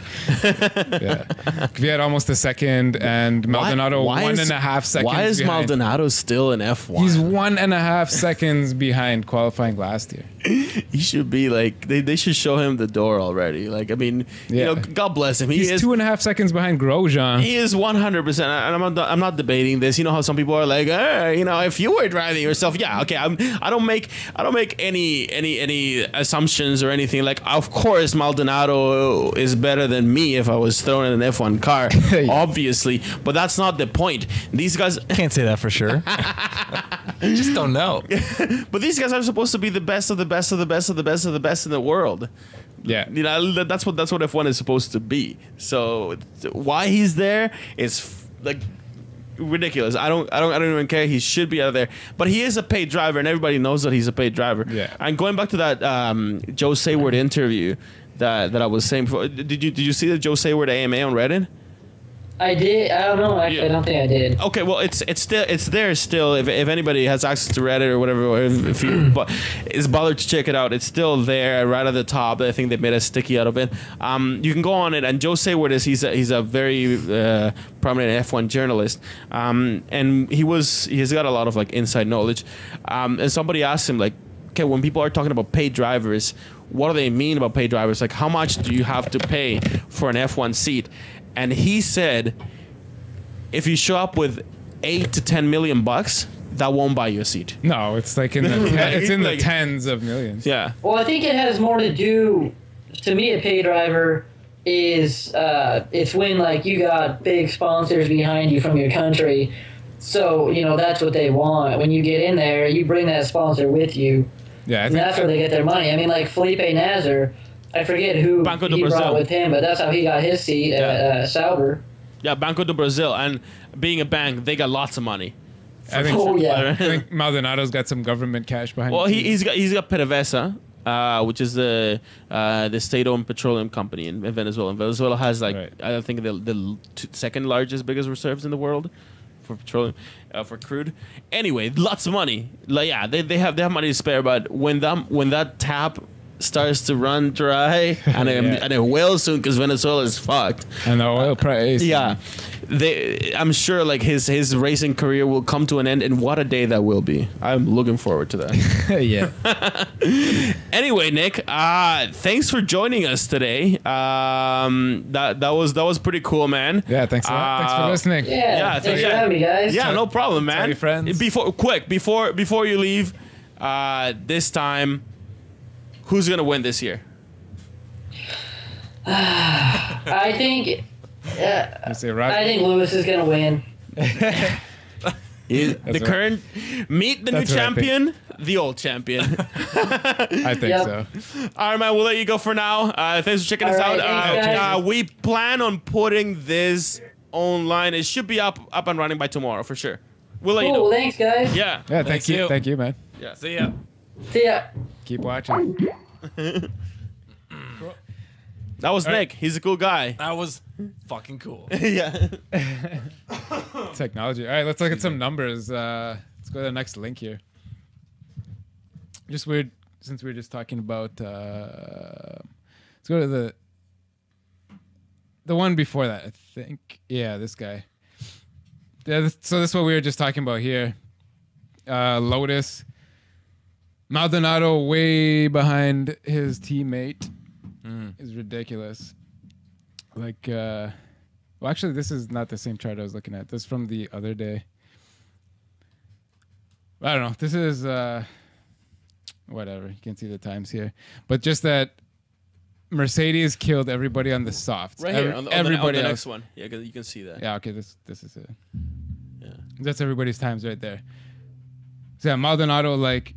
Kvyat almost a second, and Maldonado 1.5 seconds. Why is behind. Maldonado still in F1? He's 1.5 seconds behind qualifying last year. He should be like they should show him the door already. Like, I mean, God bless him. He's 2.5 seconds behind Grosjean. He is 100%. And I'm not debating this. You know how some people are like, if you were driving yourself, okay. I don't make any assumptions or anything. Like, of course, Maldonado is better than me if I was thrown in an F1 car, obviously. But that's not the point. These guys can't say that for sure. You just don't know. But these guys are supposed to be the best of the best of the best of the best of the best in the world. Yeah, that's what F1 is supposed to be. So why he's there is like ridiculous. I don't even care. He should be out of there. But he is a paid driver, and everybody knows that he's a paid driver. Yeah. And going back to that Joe Saward interview that I was saying before, did you see the Joe Saward AMA on Reddit? I did. I don't know. Actually, I don't think I did. Okay, well, it's there still. If anybody has access to Reddit or whatever, or if you is bothered to check it out, it's still there right at the top. I think they made a sticky out of it. You can go on it, and Joe Saward he's a very prominent F1 journalist, and he's got a lot of like inside knowledge. And somebody asked him like, okay, when people are talking about paid drivers, what do they mean about paid drivers? Like, how much do you have to pay for an F1 seat? And he said, if you show up with $8 to $10 million, that won't buy you a seat. No, it's like in the tens of millions. Yeah. Well, I think it has more to do, to me, a pay driver is it's when like you got big sponsors behind you from your country. So, that's what they want. When you get in there, you bring that sponsor with you. Yeah, And that's where they get their money. I mean, like Felipe Nasr, I forget who Banco do he Brasil. brought with him, but that's how he got his seat at Sauber. Yeah, Banco do Brasil, and being a bank, they got lots of money. I think, Oh, yeah. I think Maldonado's got some government cash behind Well, him. he's got PDVSA, which is the state-owned petroleum company in Venezuela. And Venezuela has Right. I think the second largest, biggest reserves in the world for petroleum, for crude. Anyway, lots of money. Like they have money to spare, but when that tap starts to run dry, and it will soon because Venezuela is fucked. And the oil price. Yeah, I'm sure like his racing career will come to an end, and what a day that will be. I'm looking forward to that. Yeah. Anyway, Nick, thanks for joining us today. That was pretty cool, man. Yeah, thanks a lot. Thanks for listening. Yeah, thanks for having me, guys. Yeah, no problem, man. Tell your friends. Before you leave, this time, who's gonna win this year? I think You say Roc? I think Lewis is gonna win. The what- current meet the new That's what I think. champion, the old champion. I think Yep. so. All right, man. We'll let you go for now. Thanks for checking us All out. right, thanks, guys. We plan on putting this online. It should be up and running by tomorrow for sure. We'll let you Cool, know. thanks, guys. Yeah. Yeah, Thank thank you. you. Thank you, man. Yeah. See ya. See ya. Keep watching. That was Nick. He's a cool guy. That was fucking cool. Yeah. Technology. All right, let's look at some numbers. Let's go to the next link here. Just weird, since we were just talking about. Let's go to the one before that. I think. Yeah, this guy. Yeah. So this is what we were just talking about here. Lotus. Maldonado way behind his teammate is ridiculous. Like, well, actually, this is not the same chart I was looking at. This is from the other day. I don't know. This is whatever. You can see the times here, but just that Mercedes killed everybody on the softs. Right here on the everybody next else. one. Yeah, 'cause you can see that. Yeah. Okay. This is it. Yeah. That's everybody's times right there. So yeah, Maldonado, like,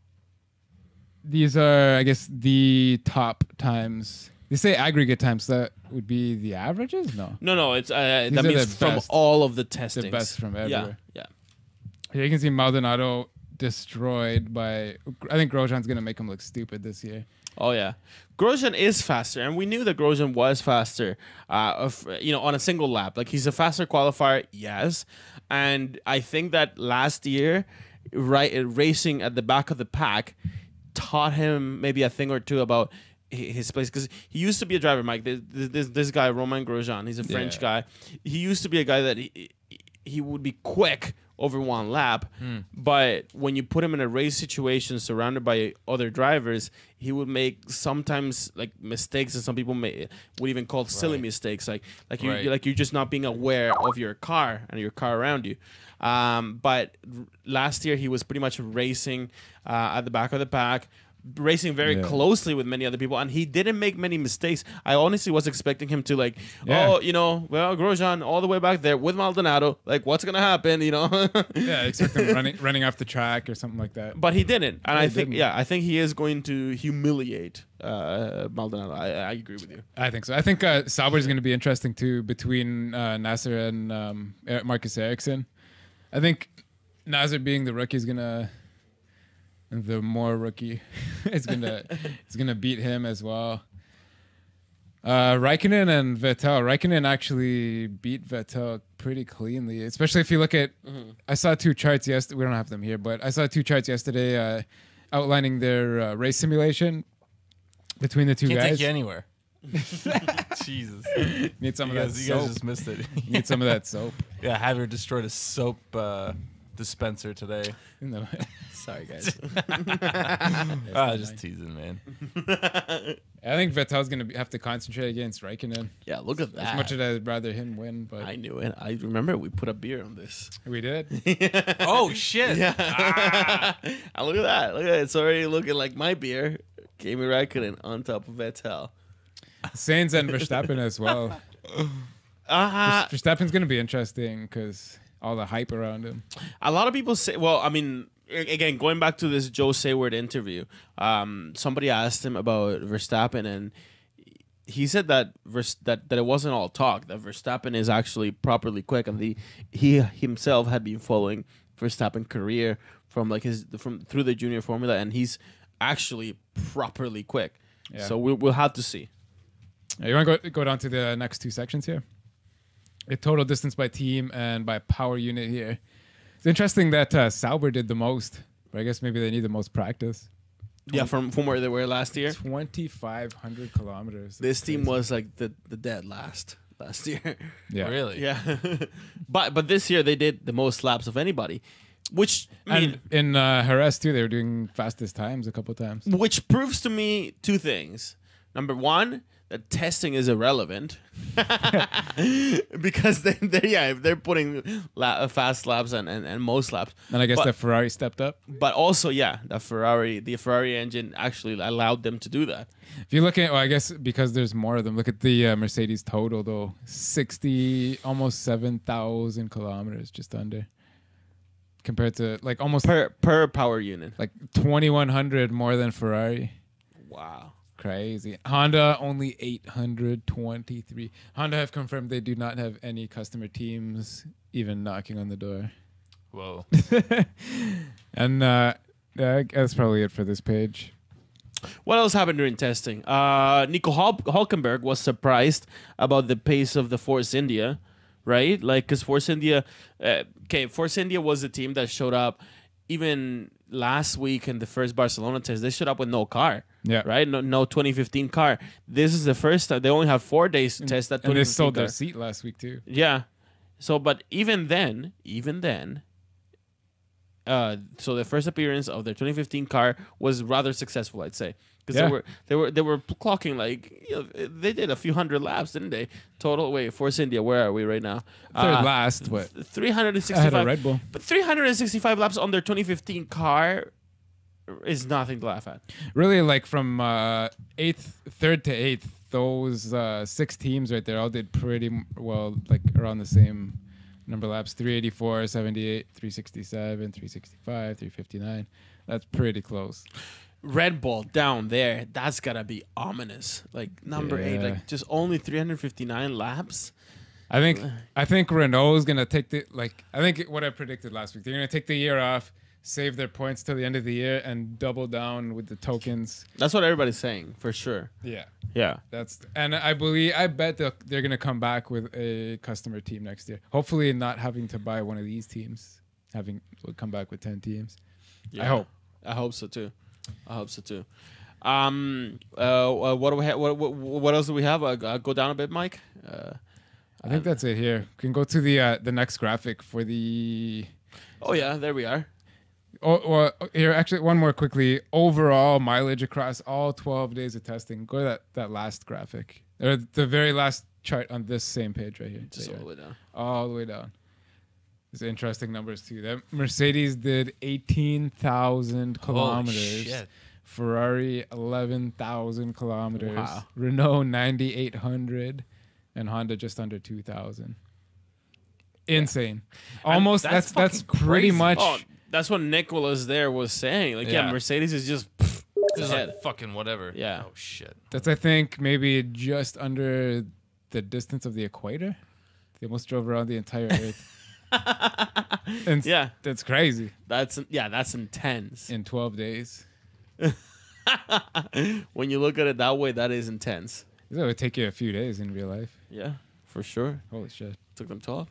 these are, I guess, the top times. They say aggregate times. So that would be the averages? No. No. It's that are means the from best. all of the testings. The best from everywhere. Yeah. Yeah, you can see Maldonado destroyed by... I think Grosjean's going to make him look stupid this year. Oh yeah, Grosjean is faster, and we knew that Grosjean was faster. On a single lap, like he's a faster qualifier, yes. And I think that last year, racing at the back of the pack taught him maybe a thing or two about his place, because he used to be a driver, Mike. This guy Romain Grosjean, he's a French guy. He used to be a guy that he would be quick over one lap, but when you put him in a race situation surrounded by other drivers, he would make sometimes like mistakes, and some people would even call silly mistakes, like you're just not being aware of your car and your car around you. But last year he was pretty much racing at the back of the pack, racing very closely with many other people, and he didn't make many mistakes. I honestly was expecting him to Grosjean all the way back there with Maldonado, like what's gonna happen, Yeah, I expect him running off the track or something like that. But he didn't, and I think didn't. I think he is going to humiliate Maldonado. I agree with you. I think so. I think Sauber is going to be interesting too, between Nasser and Marcus Ericsson. I think Nasser, being the rookie, is gonna. The more rookie is gonna beat him as well. Raikkonen and Vettel. Raikkonen actually beat Vettel pretty cleanly, especially if you look at. I saw two charts yesterday. We don't have them here, but I saw two charts yesterday outlining their race simulation between the two Can't guys. take you anywhere. Jesus. Need some You of guys, that you guys soap. just missed it. Need some of that soap. Yeah, Javier destroyed a soap dispenser today. No. Sorry, guys. Just teasing, man. I think Vettel's gonna have to concentrate against Raikkonen. Yeah, look at that. As much as I'd rather him win, but I knew it. I remember we put a beer on this. we did. Oh shit! And look at that. Look at it. It's already looking like my beer. Kimi Raikkonen on top of Vettel. Sainz and Verstappen as well. Verstappen's going to be interesting because all the hype around him. A lot of people say, well, I mean, again, going back to this Joe Saward interview, somebody asked him about Verstappen, and he said that that it wasn't all talk, that Verstappen is actually properly quick, and he himself had been following Verstappen career from through the junior formula, and he's actually properly quick. Yeah. So we'll have to see. Yeah, you want to go down to the next two sections here? The total distance by team and by power unit here. It's interesting that Sauber did the most, but I guess maybe they need the most practice. Yeah, from where they were last year. 2,500 kilometers. This team was like the dead last year. Yeah, really. Yeah, but this year they did the most laps of anybody, which and in Jerez too, they were doing fastest times a couple times. Which proves to me two things. Number one, that testing is irrelevant because they're putting fast laps and most laps. And I guess the Ferrari stepped up. But also, the Ferrari engine actually allowed them to do that. If you look at, I guess because there's more of them. Look at the Mercedes total though, almost 7,000 kilometers, just under. Compared to like almost per power unit, like 2,100 more than Ferrari. Wow. Crazy. Honda only 823. Honda have confirmed they do not have any customer teams even knocking on the door. Whoa. And that's probably it for this page. What else happened during testing? Nico Hülkenberg was surprised about the pace of the Force India, right? Like, because Force India, Force India was the team that showed up even last week in the first Barcelona test. They showed up with no car. Yeah. Right? No 2015 car. This is the first time. They only have 4 days to test that 2015 And they sold car. their seat last week too. Yeah. So, but even then, so the first appearance of their 2015 car was rather successful, I'd say, because they were clocking like, they did a few hundred laps, didn't they? Total. Wait, Force India, where are we right now? Third last, what? 365. Ahead of Red Bull. But 365 laps on their 2015 car is nothing to laugh at. Really, like from third to eighth, those 6 teams right there all did pretty well, like around the same number of laps: 384, 78, 367, 365, 359. That's pretty close. Red Bull down there, that's gotta be ominous. Like number 8, like just only 359 laps. I think Renault is gonna take I think what I predicted last week. They're gonna take the year off, save their points till the end of the year, and double down with the tokens. That's what everybody's saying for sure. Yeah. And I bet they're gonna come back with a customer team next year. Hopefully, not having to buy one of these teams, will come back with 10 teams. Yeah. I hope so too. What do we have? What else do we have? Go down a bit, Mike. I think that's it here. We can go to the next graphic for the. Oh yeah, there we are. Well, here, actually, one more quickly. Overall mileage across all 12 days of testing. Go to that last graphic. Or the very last chart on this same page right here. Just all the way down. All the way down. There's interesting numbers too. That Mercedes did 18,000 kilometers. Holy shit. Ferrari 11,000 kilometers. Wow. Renault 9,800, and Honda just under 2,000. Insane. Almost. That's pretty crazy. much. Oh, that's what Nicholas there was saying. Like, yeah, Mercedes is just. Just like fucking whatever. Yeah. Oh shit. That's, I think, maybe just under the distance of the equator. They almost drove around the entire Earth. And yeah, that's crazy. That's intense. In 12 days. When you look at it that way, that is intense. That would take you a few days in real life. Yeah, for sure. Holy shit. Took them 12.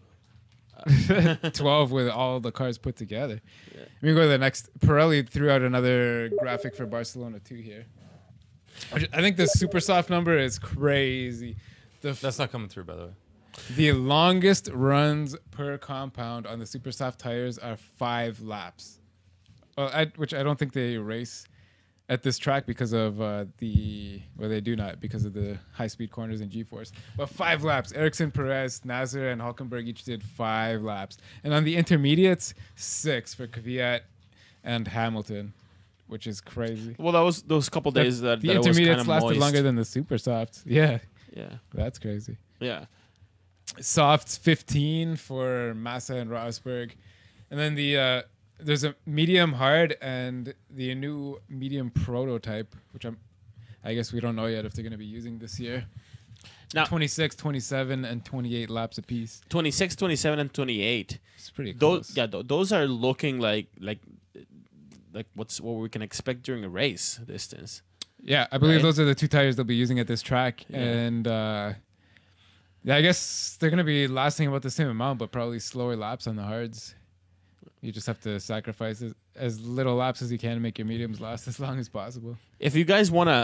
12 with all the cars put together. Yeah. Let me go to the next. Pirelli threw out another graphic for Barcelona 2 here. I think the super soft number is crazy. That's not coming through, by the way. The longest runs per compound on the super soft tires are 5 laps. Which I don't think they race at this track because of they do not, because of the high-speed corners and G-force. But 5 laps. Ericsson, Perez, Nasser, and Hülkenberg each did 5 laps. And on the intermediates, 6 for Kvyat and Hamilton. which is crazy. Well, that was those couple days that The that it was intermediates kind of lasted moist. longer than the super softs. Yeah, Yeah, that's crazy. yeah. Softs 15 for Massa and Rosberg, and then the there's a medium hard and the new medium prototype, which I guess we don't know yet if they're going to be using this year. Now 26, 27, and 28 laps apiece. 26, 27, and 28. It's pretty Those close. those are looking like what we can expect during a race distance. Yeah, I believe Right. those are the two tires they'll be using at this track, Yeah. and yeah, I guess they're going to be lasting about the same amount, but probably slower laps on the hards. You just have to sacrifice as little laps as you can to make your mediums last as long as possible. If you guys wanna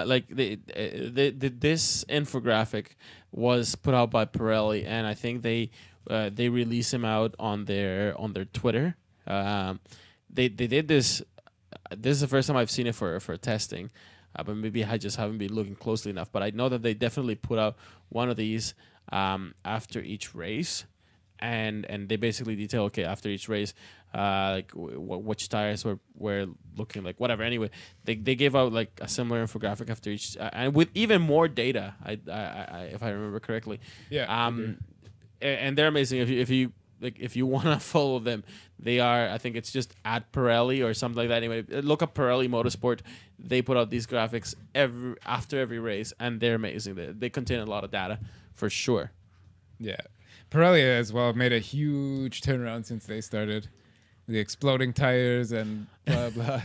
this infographic was put out by Pirelli, and I think they release him out on their Twitter. They did this. This is the first time I've seen it for testing, but maybe I just haven't been looking closely enough. But I know that they definitely put out one of these after each race, and they basically detail, okay, after each race, like which tires were looking like, whatever. Anyway, they gave out like a similar infographic after each, and with even more data. I if I remember correctly. Yeah. And they're amazing. If you want to follow them, they are. I think it's just at Pirelli or something like that. Anyway, look up Pirelli Motorsport. They put out these graphics after every race, and they're amazing. They contain a lot of data for sure. Yeah. Pirelli as well made a huge turnaround since they started. The exploding tires and blah, blah.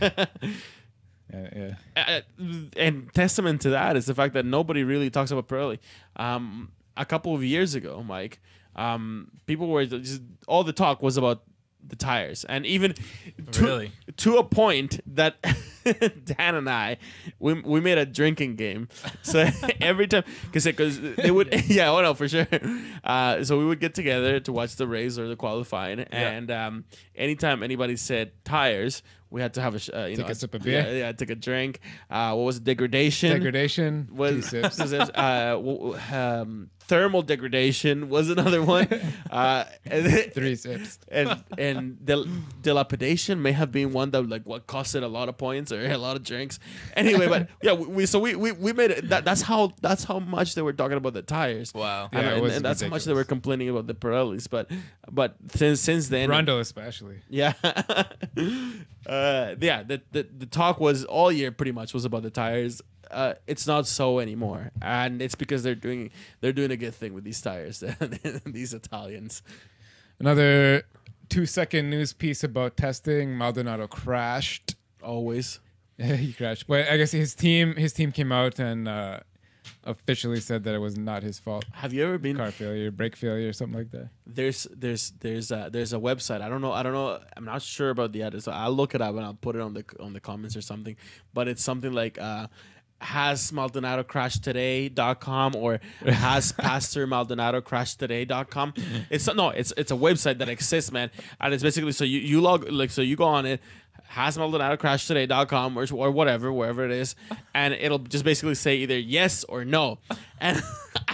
Yeah. And testament to that is the fact that nobody really talks about Pirelli. A couple of years ago, Mike, people were just, all the talk was about the tires, and even to a point that Dan and I we made a drinking game. So every time, because they would for sure. So we would get together to watch the race or the qualifying, and anytime anybody said tires, we had to have a Take a sip of beer. Yeah, take a drink. What was it? Degradation? 2 sips. Thermal degradation was another one. 3 sips. And dilapidation may have been one that what costed a lot of points or a lot of drinks. Anyway, but yeah, we made it. That's how much they were talking about the tires. Wow. Yeah, it was and that's how much they ridiculous. were complaining about the Pirellis. But since then, Rondo especially. yeah. The talk was all year pretty much was about the tires. It's not so anymore, and it's because they're doing a good thing with these tires. These Italians. Another 2-second news piece about testing. Maldonado crashed. Always. He crashed, but I guess his team came out and officially said that it was not his fault. Have you ever been? Car failure, brake failure, something like that. There's a website. I don't know. I'm not sure about the address. I'll look it up and I'll put it on the comments or something. But it's something like has Maldonado crashed today.com or has Pastor Maldonado crashed today.com. It's a website that exists, man, and it's basically so you log so you go on it. Has Maldonado crashed today.com or whatever, wherever it is, and it'll just basically say either yes or no. And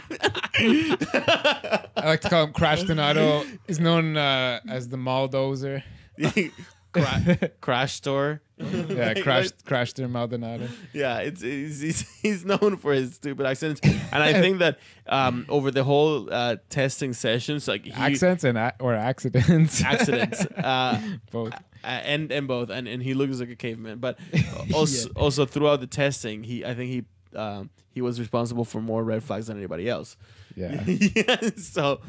I like to call him Crash Donato. He's known as the Maldozer. Crash Store. Yeah, crashed their Maldonado. Yeah, he's known for his stupid accents, and I think that over the whole testing sessions, like Accents or accidents. accidents, Both. and both, and he looks like a caveman. But also throughout the testing, I think he was responsible for more red flags than anybody else. Yeah. So,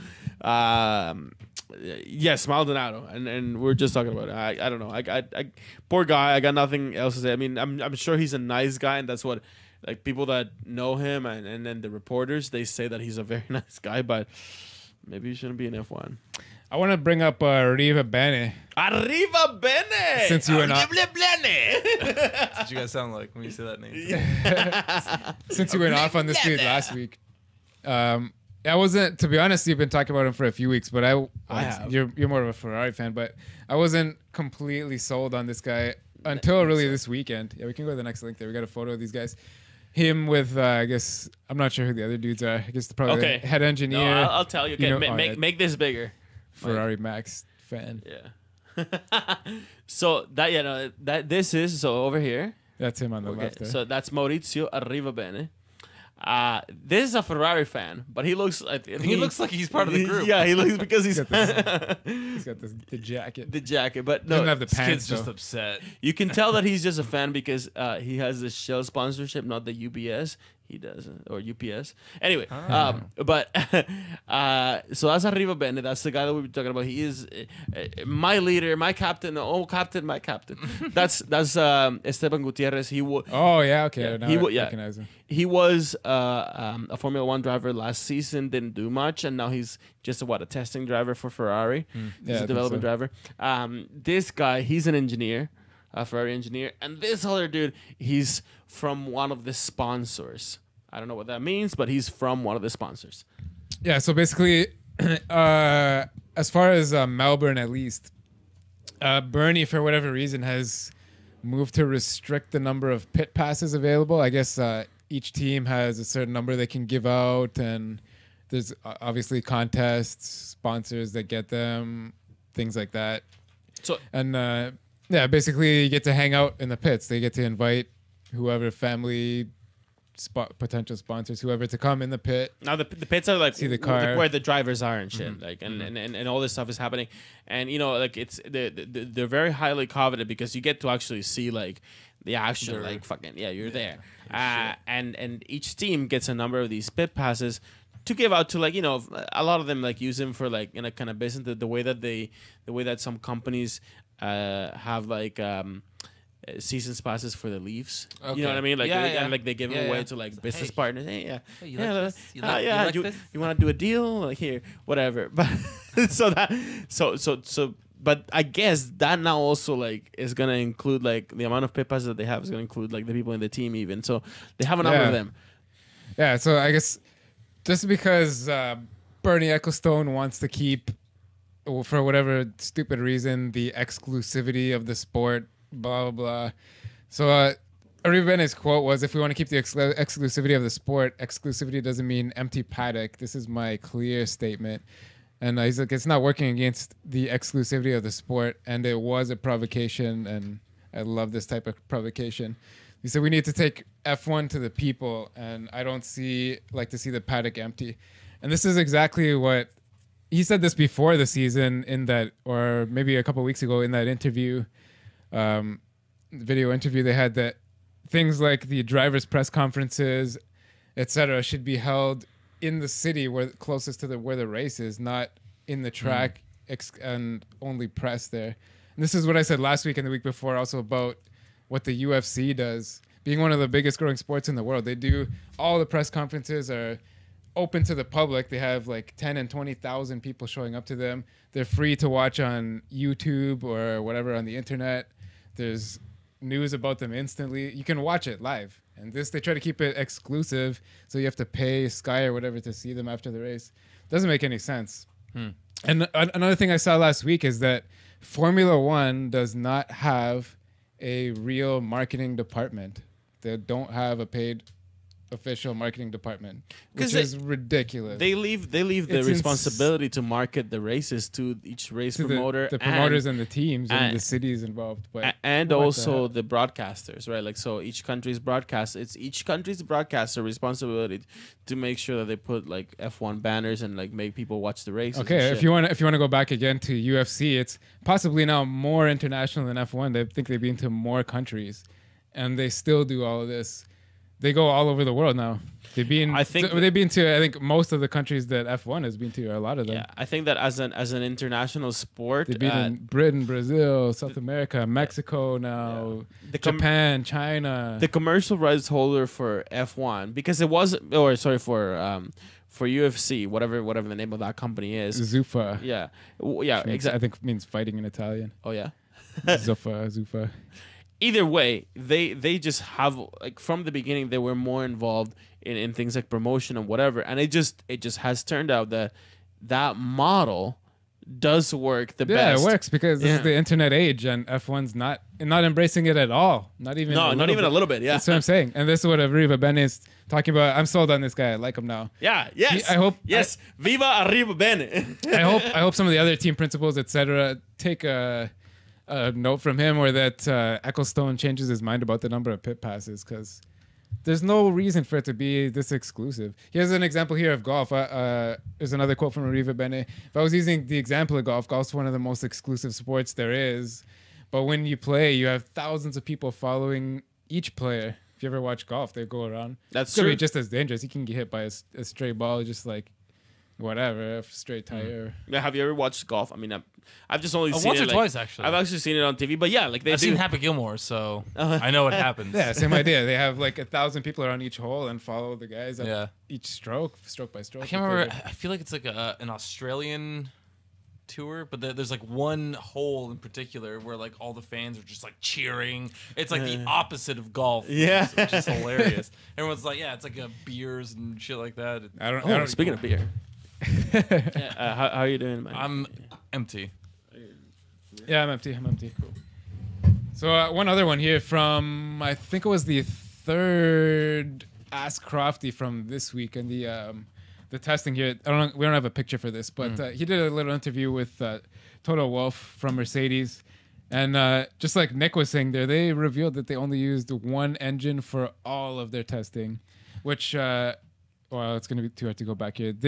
yes, Maldonado, and we're just talking about it. I don't know. I poor guy. I got nothing else to say. I mean, I'm sure he's a nice guy, and that's what like people that know him and then the reporters, they say that he's a very nice guy, but maybe he shouldn't be in F1. I want to bring up Riva Bene. Arriva bene. Since you went off, That's what you guys sound like when you say that name. since you went off on this dude last week. I wasn't, to be honest, you've been talking about him for a few weeks, but I have. You're more of a Ferrari fan, but I wasn't completely sold on this guy until really this weekend. Yeah, we can go to the next link there. We got a photo of these guys. Him with, I guess, I'm not sure who the other dudes are. I guess probably the head engineer. No, I'll tell you. Okay, make this bigger. Ferrari Max fan. Yeah. So that this is so over here. That's him on the left there. So that's Maurizio Arrivabene. This is a Ferrari fan, but he looks. He looks like he's part of the group. Yeah, he looks because he's He's got the jacket. the jacket. But Doesn't no, have the This pants. kid's just though. upset. you can tell that he's just a fan because he has the Shell sponsorship, not the UBS. He doesn't, or UPS. Anyway, but so that's Arrivabene. That's the guy that we were talking about. He is my leader, my captain. Oh, captain, my captain. That's Esteban Gutierrez. Oh yeah, okay. Now he I yeah. recognize him. He was a Formula One driver last season, didn't do much, and now he's just a testing driver for Ferrari. Yeah, He's I a think development so. driver. This guy, he's an engineer, a Ferrari engineer, and this other dude, he's from one of the sponsors. I don't know what that means, but he's from one of the sponsors. Yeah, so basically, as far as Melbourne at least, Bernie, for whatever reason, has moved to restrict the number of pit passes available. I guess each team has a certain number they can give out, and there's obviously contests, sponsors that get them, things like that. So And yeah, basically you get to hang out in the pits. They get to invite whoever, family, potential sponsors, whoever, to come in the pit. now the pits are like See the car. where the drivers are and shit, like and all this stuff is happening, and like they're very highly coveted because you get to actually see like the actual like fucking you're there, and each team gets a number of these pit passes to give out to like a lot of them like use them for like in a kind of business the way that some companies have like seasons passes for the Leafs. You know what I mean? Like and like they give them away to like business partners. Hey, you like this? You like this? You want to do a deal? Like here, whatever. But so but I guess that now also like is gonna include like the amount of pit passes that they have is gonna include like the people in the team even. So they have a number of them. Yeah, so I guess just because Bernie Ecclestone wants to keep, for whatever stupid reason, the exclusivity of the sport, blah, blah, blah. So Arrivabene's quote was, if we want to keep the exclusivity of the sport, exclusivity doesn't mean empty paddock. This is my clear statement. And he's like, it's not working against the exclusivity of the sport. And it was a provocation. And I love this type of provocation. He said, we need to take F1 to the people. And I don't like to see the paddock empty. And this is exactly what he said this before the season in that, or maybe a couple of weeks ago in that interview, video interview they had, that things like the drivers' press conferences, etc., should be held in the city where closest to where the race is, not in the track and only press there. And this is what I said last week and the week before also about what the UFC does. Being one of the biggest growing sports in the world, they do all the press conferences are open to the public. They have like 10 and 20,000 people showing up to them. They're free to watch on YouTube or whatever on the internet. There's news about them instantly. You can watch it live. And this, they try to keep it exclusive, so you have to pay Sky or whatever to see them after the race. Doesn't make any sense. And another thing I saw last week is that Formula One does not have a real marketing department. They don't have a paid official marketing department, which is ridiculous. They leave the responsibility to market the races to each race to promoter, the promoters and the teams and the cities involved, but and also the broadcasters, right? Like, so each country's broadcast, it's each country's broadcaster responsibility to make sure that they put like F1 banners and like make people watch the races. Okay, if you want to go back again to UFC, it's possibly now more international than F1. They think they've been to more countries, and they still do all of this. They go all over the world now. They've been to I think most of the countries that F1 has been to, or a lot of them. Yeah, I think that as an international sport, they've been in Britain, Brazil, South America, Mexico now, Japan, China. The commercial rights holder for F1, because it was, for UFC, whatever the name of that company is. Zuffa. Yeah, exactly. I think it means fighting in Italian. Oh yeah. Zuffa. Either way, they just have, like, from the beginning they were more involved in things like promotion and whatever, and it just has turned out that model does work the best. Yeah, it works because this is the internet age, and F1's not embracing it at all. Not even a little bit. Yeah, that's what I'm saying, and this is what Arrivabene is talking about. I'm sold on this guy. I like him now. Yeah. Yes. I hope. Yes. Viva Arrivabene. I hope some of the other team principals, etc., take a a note from him, or that Ecclestone changes his mind about the number of pit passes, because there's no reason for it to be this exclusive. Here's an example here of golf. There's another quote from Arriva Bene. If I was using the example of golf, golf's one of the most exclusive sports there is. But when you play, you have thousands of people following each player. If you ever watch golf, they go around. That's it's gonna true. be just as dangerous. You can get hit by a stray ball, just like whatever, a straight tire. Yeah, have you ever watched golf? I mean, I've just only seen once it or like, twice, actually. I've actually seen it on TV, but yeah, like I've seen Happy Gilmore, so I know what happens. Yeah, same idea. They have like 1,000 people around each hole and follow the guys at each stroke by stroke. I can't remember. I feel like it's like an Australian tour, but there's like one hole in particular where like all the fans are just like cheering. It's like the opposite of golf. Yeah. Which is hilarious. Everyone's like, yeah, it's like beers and shit like that. I don't. Speaking of beer, how are you doing, man? I'm empty. Yeah, I'm empty. Cool. So one other one here from, I think it was the third Ask Crofty from this week, and the testing here. We don't have a picture for this, but he did a little interview with Toto Wolff from Mercedes, and just like Nick was saying there, they revealed that they only used one engine for all of their testing, which well, it's going to be too hard to go back here.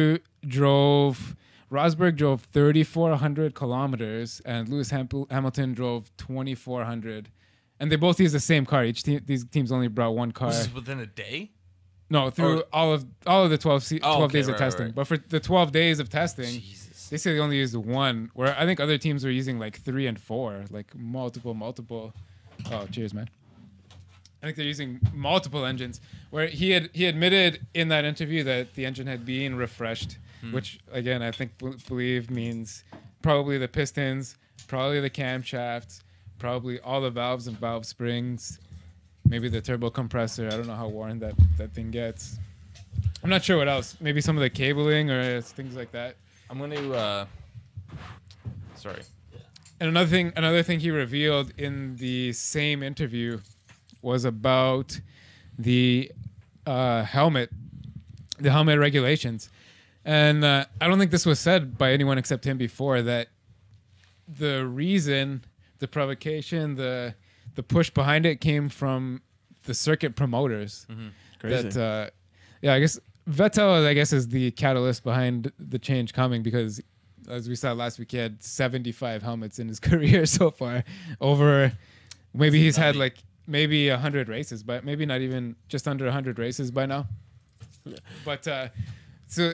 Rosberg drove 3,400 kilometers, and Lewis Hamilton drove 2,400, and they both used the same car. These teams only brought one car. This is within a day? No, through all of the 12 days of testing. Right. But for the 12 days of testing, Jesus. they say they only used one, where I think other teams were using like 3 and 4, like multiple. Oh, cheers, man. I think they're using multiple engines, where he admitted in that interview that the engine had been refreshed, which again I think believe means probably the pistons, probably the camshafts, probably all the valves and valve springs, maybe the turbo compressor. I don't know how worn that thing gets. I'm not sure what else. Maybe some of the cabling or things like that. I'm going to sorry. And another thing he revealed in the same interview was about the helmet regulations. And I don't think this was said by anyone except him before, that the reason, the provocation, the push behind it came from the circuit promoters. Crazy. That, I guess Vettel, is the catalyst behind the change coming, because as we saw last week, he had 75 helmets in his career so far. Over, maybe he's had like maybe 100 races, but maybe not even, just under 100 races by now. Yeah. But so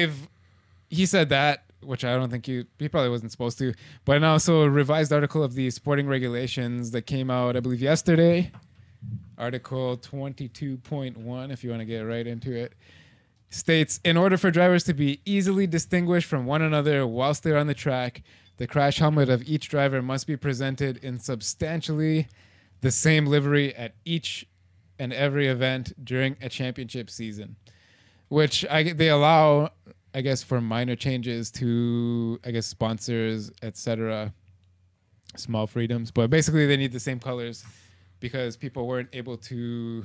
he said that, which I don't think he probably wasn't supposed to. But now, so a revised article of the sporting regulations that came out, I believe, yesterday, Article 22.1, if you want to get right into it, states, in order for drivers to be easily distinguished from one another whilst they're on the track, the crash helmet of each driver must be presented in substantially the same livery at each and every event during a championship season, which they allow, I guess, for minor changes to, I guess, sponsors, etc., small freedoms. But basically, they need the same colors because people weren't able to,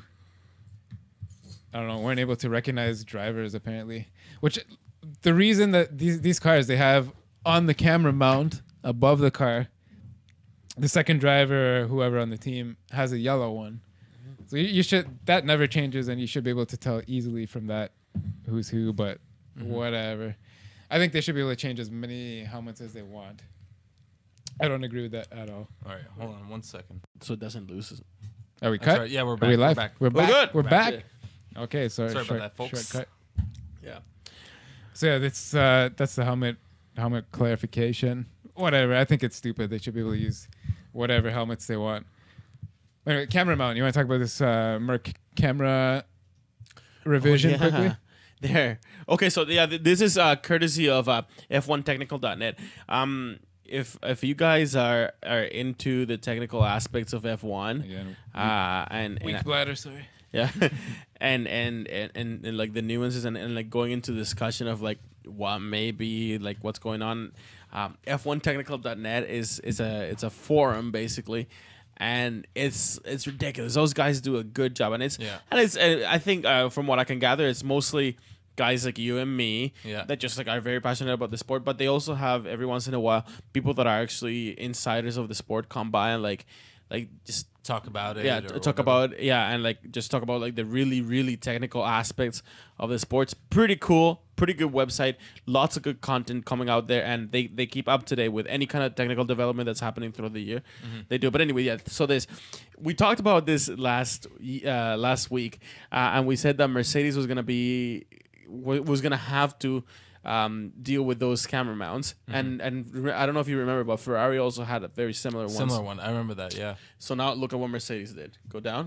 recognize drivers, apparently. Which, the reason that these cars, they have on the camera mount above the car, the second driver or whoever on the team has a yellow one. So that never changes, and you should be able to tell easily from that who's who, but whatever. I think they should be able to change as many helmets as they want. I don't agree with that at all. All right, hold on 1 second. So it doesn't lose. Are we cut? Right. Yeah, we're Are back. we live? Back. We're back. good. We're back. Yeah. Okay, sorry about that, folks. Shortcut. Yeah. So yeah, that's the helmet clarification. Whatever. I think it's stupid. They should be able to use whatever helmets they want. Anyway, camera mount. You want to talk about this Merc camera revision quickly? There. Okay, so yeah, this is courtesy of F1technical.net. If you guys are into the technical aspects of F1, Again, and weak bladder, sorry. yeah, and like the nuances and like going into discussion of like what maybe like what's going on, F1technical.net is a forum basically. And it's ridiculous. Those guys do a good job, and I think from what I can gather, it's mostly guys like you and me that just like are very passionate about the sport, but they also have every once in a while people that are actually insiders of the sport come by and like just talk about it. Yeah, talk about and like just talk about like the really really technical aspects of the sports. Pretty cool, pretty good website, lots of good content coming out there, and they keep up to date with any kind of technical development that's happening throughout the year. They do. But anyway, so we talked about this last week, and we said that Mercedes was gonna have to deal with those camera mounts, and I don't know if you remember, but Ferrari also had a very similar one. I remember that. Yeah. So now look at what Mercedes did. Go down.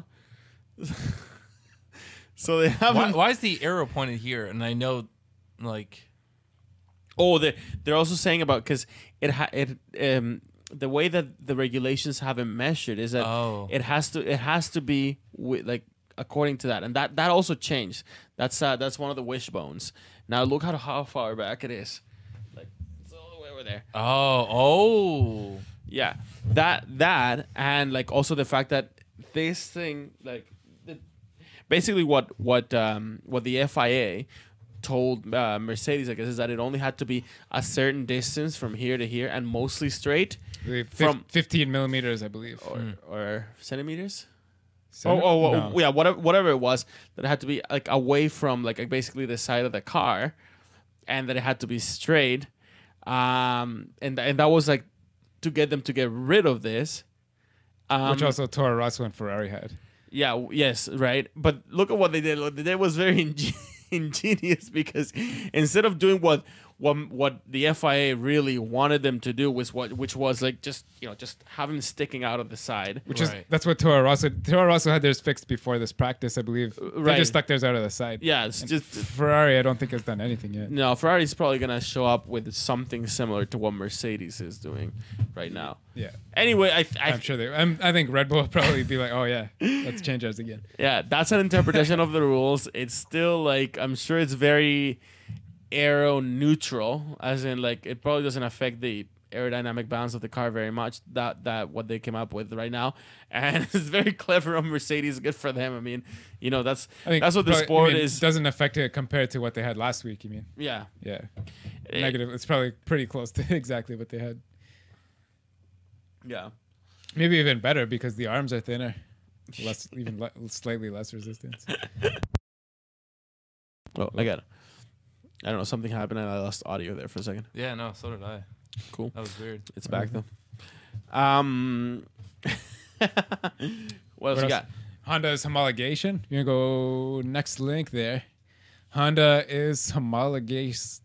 So they have. Why is the arrow pointed here? And I know, like. Oh, they're also saying about because the way that the regulations have it measured is that it has to be like according to that, and that also changed. That's one of the wishbones. Now look how far back it is. Like it's all the way over there. Oh. Yeah. That and like also the fact that this thing like basically what the FIA told Mercedes, I guess, is that it only had to be a certain distance from here to here and mostly straight. From 15 millimeters, I believe, or centimeters. No. Yeah, whatever it was, that it had to be like away from like basically the side of the car, and that it had to be straight, and that was like to get them to get rid of this, which also Toro Rosso and Ferrari had. Yeah. Yes. Right. But look at what they did. What they did was very ingenious, because instead of doing what the FIA really wanted them to do which was like just have them sticking out of the side, That's what Toro Rosso had theirs fixed before this practice, I believe. They just stuck theirs out of the side. Yeah, it's just Ferrari, I don't think has done anything yet. No, Ferrari's probably gonna show up with something similar to what Mercedes is doing right now. Yeah. Anyway, I'm sure I think Red Bull will probably be like, oh yeah, let's change ours again. Yeah, that's an interpretation of the rules. It's still like, I'm sure it's very aero neutral, as in like it probably doesn't affect the aerodynamic balance of the car very much. That what they came up with right now, and it's very clever on Mercedes. Good for them. I mean, that's what the sport is. Doesn't affect it compared to what they had last week. You mean? Yeah. Negative. It's probably pretty close to exactly what they had. Yeah. Maybe even better because the arms are thinner, slightly less resistance. Oh, I got it. I don't know, something happened and I lost audio there for a second. Yeah, no, so did I. Cool. That was weird. It's back though. What else you got? Honda's homologation. You're gonna go next link there. Honda is homologatized.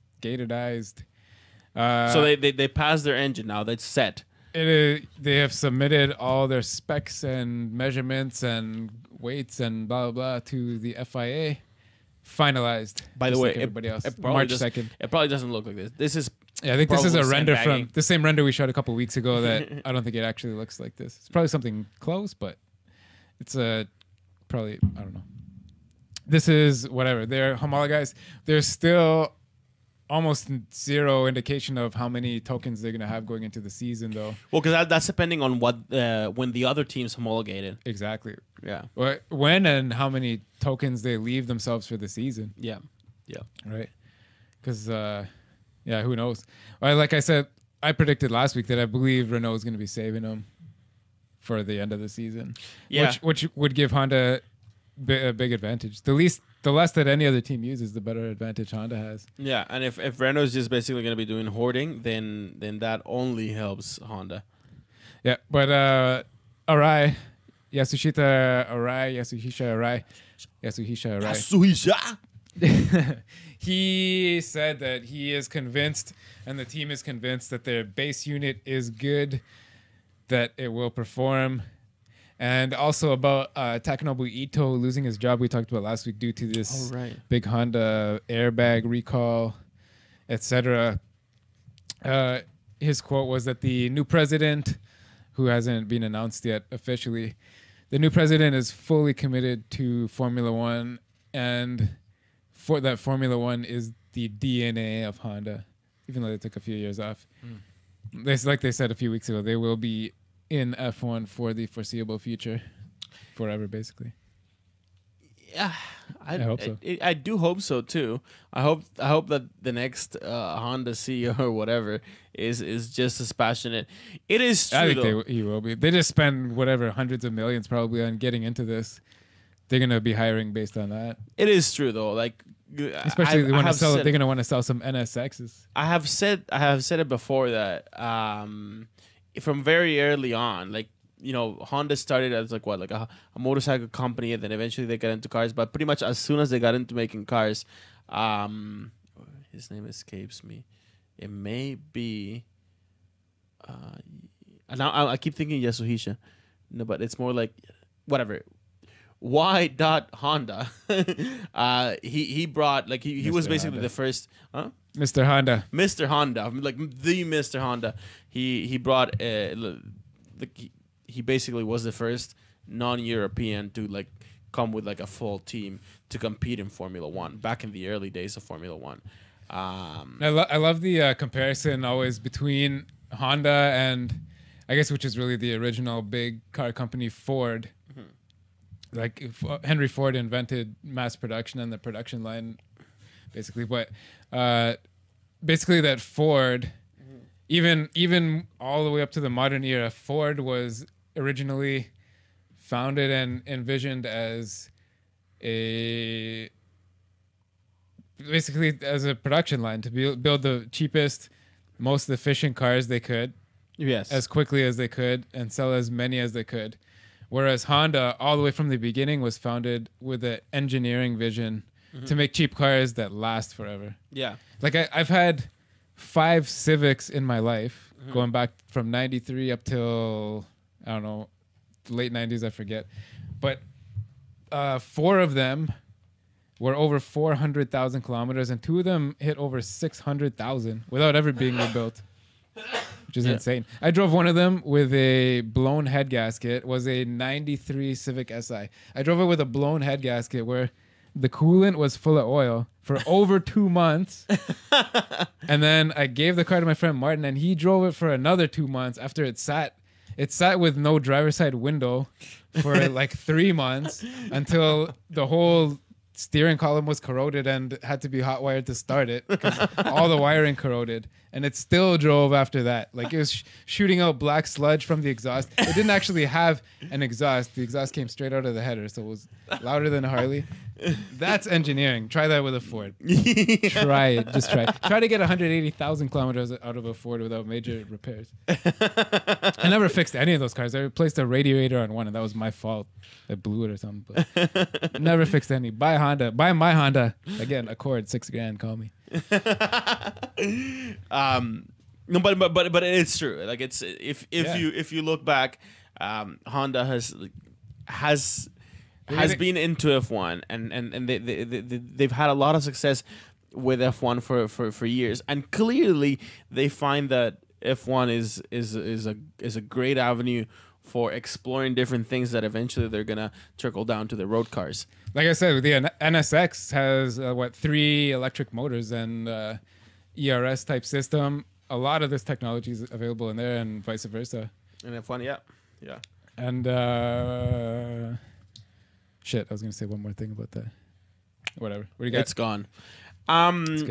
So they passed their engine now. That's set. They have submitted all their specs and measurements and weights and blah blah blah to the FIA. Finalized. By the way, like everybody else. March 2nd. It probably doesn't look like this. This is. Yeah, I think this is a render from the same render we showed a couple weeks ago. That I don't think it actually looks like this. It's probably something close, but it's probably, I don't know. This is whatever. They're homologized. There's still almost zero indication of how many tokens they're gonna have going into the season, though. Well, because that's depending on what when the other teams homologated. Exactly. Yeah. When and how many tokens they leave themselves for the season. Yeah. Yeah. Right. Because who knows? Well, like I said, I predicted last week that I believe Renault is going to be saving them for the end of the season. Yeah. Which would give Honda a big advantage. The less that any other team uses, the better advantage Honda has. Yeah, and if Renault is just basically going to be doing hoarding, then that only helps Honda. Yeah, but Arai, Yasuhisa Arai. He said that he is convinced, and the team is convinced, that their base unit is good, that it will perform. And also about Takanobu Ito losing his job, we talked about last week due to this big Honda airbag recall, etc. His quote was that the new president, who hasn't been announced yet officially, the new president is fully committed to Formula One, and for that Formula One is the DNA of Honda, even though they took a few years off. Like they said a few weeks ago, they will be in F1 for the foreseeable future, forever, basically. Yeah, I hope so. I do hope so too. I hope that the next Honda CEO or whatever is just as passionate. It is true. I think he will be. They just spend whatever hundreds of millions probably on getting into this. They're gonna be hiring based on that. It is true though. Like, especially they want to sell. They're gonna want to sell some NSXs. I have said it before that from very early on, like, you know, Honda started as like a motorcycle company, and then eventually they got into cars. But pretty much as soon as they got into making cars, his name escapes me. It may be. Now I keep thinking Yasuhisa. No, but it's more like whatever. Y. Honda. He brought, like, he was basically Honda. the first. Mr. Honda. Mr. Honda, like the Mr. Honda. He brought he basically was the first non-European to like come with like a full team to compete in Formula One back in the early days of Formula One. I love the comparison always between Honda and, I guess, which is really the original big car company, Ford. Like Henry Ford invented mass production and the production line, basically. But basically, that Ford, even all the way up to the modern era, Ford was originally founded and envisioned as basically as a production line to build the cheapest, most efficient cars they could, Yes, as quickly as they could, and sell as many as they could. Whereas Honda, all the way from the beginning, was founded with an engineering vision to make cheap cars that last forever. Yeah. Like I've had 5 Civics in my life, going back from 93 up till, I don't know, late 90s, I forget. But 4 of them were over 400,000 kilometers, and 2 of them hit over 600,000 without ever being rebuilt. Which is insane. I drove one of them with a blown head gasket. It was a 93 Civic Si. I drove it with a blown head gasket where the coolant was full of oil for over 2 months. And then I gave the car to my friend Martin, and he drove it for another 2 months after it sat. It sat with no driver's side window for like 3 months until the whole steering column was corroded and had to be hot wired to start it because all the wiring corroded. And it still drove after that. Like, it was shooting out black sludge from the exhaust. It didn't actually have an exhaust. The exhaust came straight out of the header, so it was louder than a Harley. That's engineering. Try that with a Ford. Try it. Just try it. Try to get 180,000 kilometers out of a Ford without major repairs. I never fixed any of those cars. I replaced a radiator on one, and that was my fault. I blew it or something. But never fixed any. Buy Honda. Buy my Honda. Again, Accord, $6,000. Call me. No, but it's true. Like, it's if you look back, Honda has been into F1 and they've had a lot of success with F1 for years, and clearly they find that F1 is a great avenue for exploring different things that eventually they're gonna trickle down to the road cars. Like I said, the NSX has 3 electric motors and ERS type system. A lot of this technology is available in there, and vice versa. And F1, yeah. And shit, I was gonna say one more thing about that. Whatever. What do you got? It's gone. It's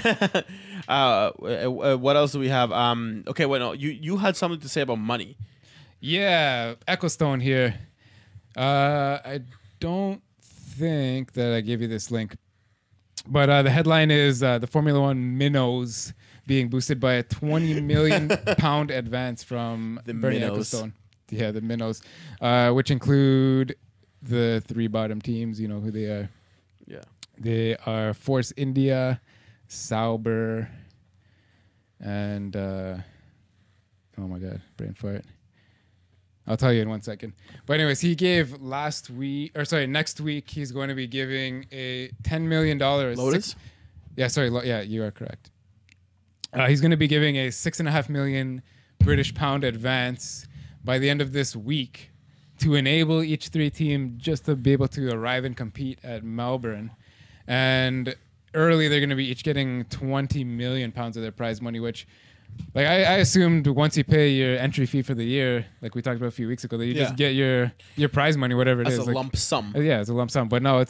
gone. What else do we have? Okay, wait, no, you had something to say about money. Yeah, Ecclestone here. I don't think that I gave you this link, but the headline is the Formula One minnows being boosted by a 20 million pound advance from Bernie Ecclestone. Yeah, the minnows, which include the 3 bottom teams. You know who they are. Yeah, they are Force India, Sauber, and oh my god, brain fart. I'll tell you in 1 second. But anyways, he gave next week, he's going to be giving a $10 million. Lotus? Yeah, you are correct. He's going to be giving a $6.5 million British pound advance by the end of this week to enable each 3 team just to be able to arrive and compete at Melbourne. And early, they're going to be each getting 20 million pounds of their prize money, which, like, I assumed once you pay your entry fee for the year, like we talked about a few weeks ago, that you just get your prize money, whatever it is. As a lump sum. Yeah, it's a lump sum. But no,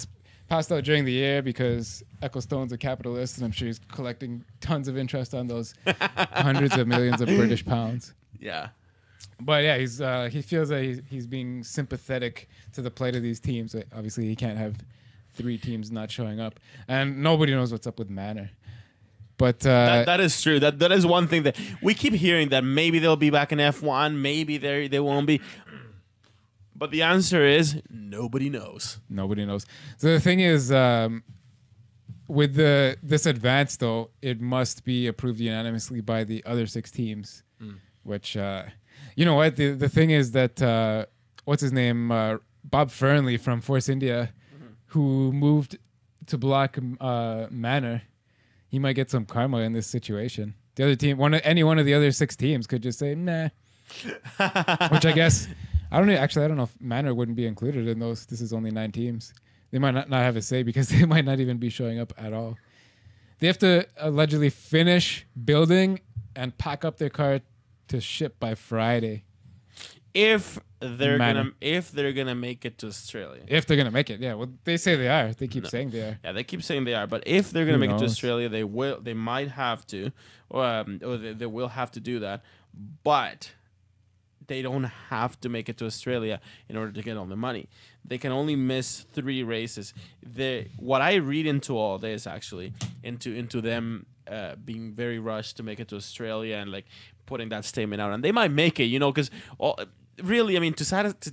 passed out during the year because Ecclestone's a capitalist, and I'm sure he's collecting tons of interest on those hundreds of millions of British pounds. Yeah. But yeah, he feels that he's being sympathetic to the plight of these teams. Obviously, he can't have 3 teams not showing up, and nobody knows what's up with Manor. But that is true. That is one thing that we keep hearing, that maybe they'll be back in F1, maybe they won't be. But the answer is nobody knows. Nobody knows. So the thing is, with this advance though, it must be approved unanimously by the other 6 teams. Which you know what? The thing is that what's his name? Bob Fernley from Force India, who moved to block Manor. He might get some karma in this situation. The other team, any one of the other 6 teams could just say, nah. Which I guess, I don't know if Manor wouldn't be included in those. This is only 9 teams. They might not have a say because they might not even be showing up at all. They have to allegedly finish building and pack up their car to ship by Friday. If they're gonna make it to Australia. If they're gonna make it, yeah. Well, they say they are. They keep saying they are. Yeah, they keep saying they are. But if they're gonna make it to Australia, they will. They might have to, or they will have to do that. But they don't have to make it to Australia in order to get all the money. They can only miss 3 races. What I read into all this, actually, into them being very rushed to make it to Australia and like putting that statement out, and they might make it, you know, because really, I mean, to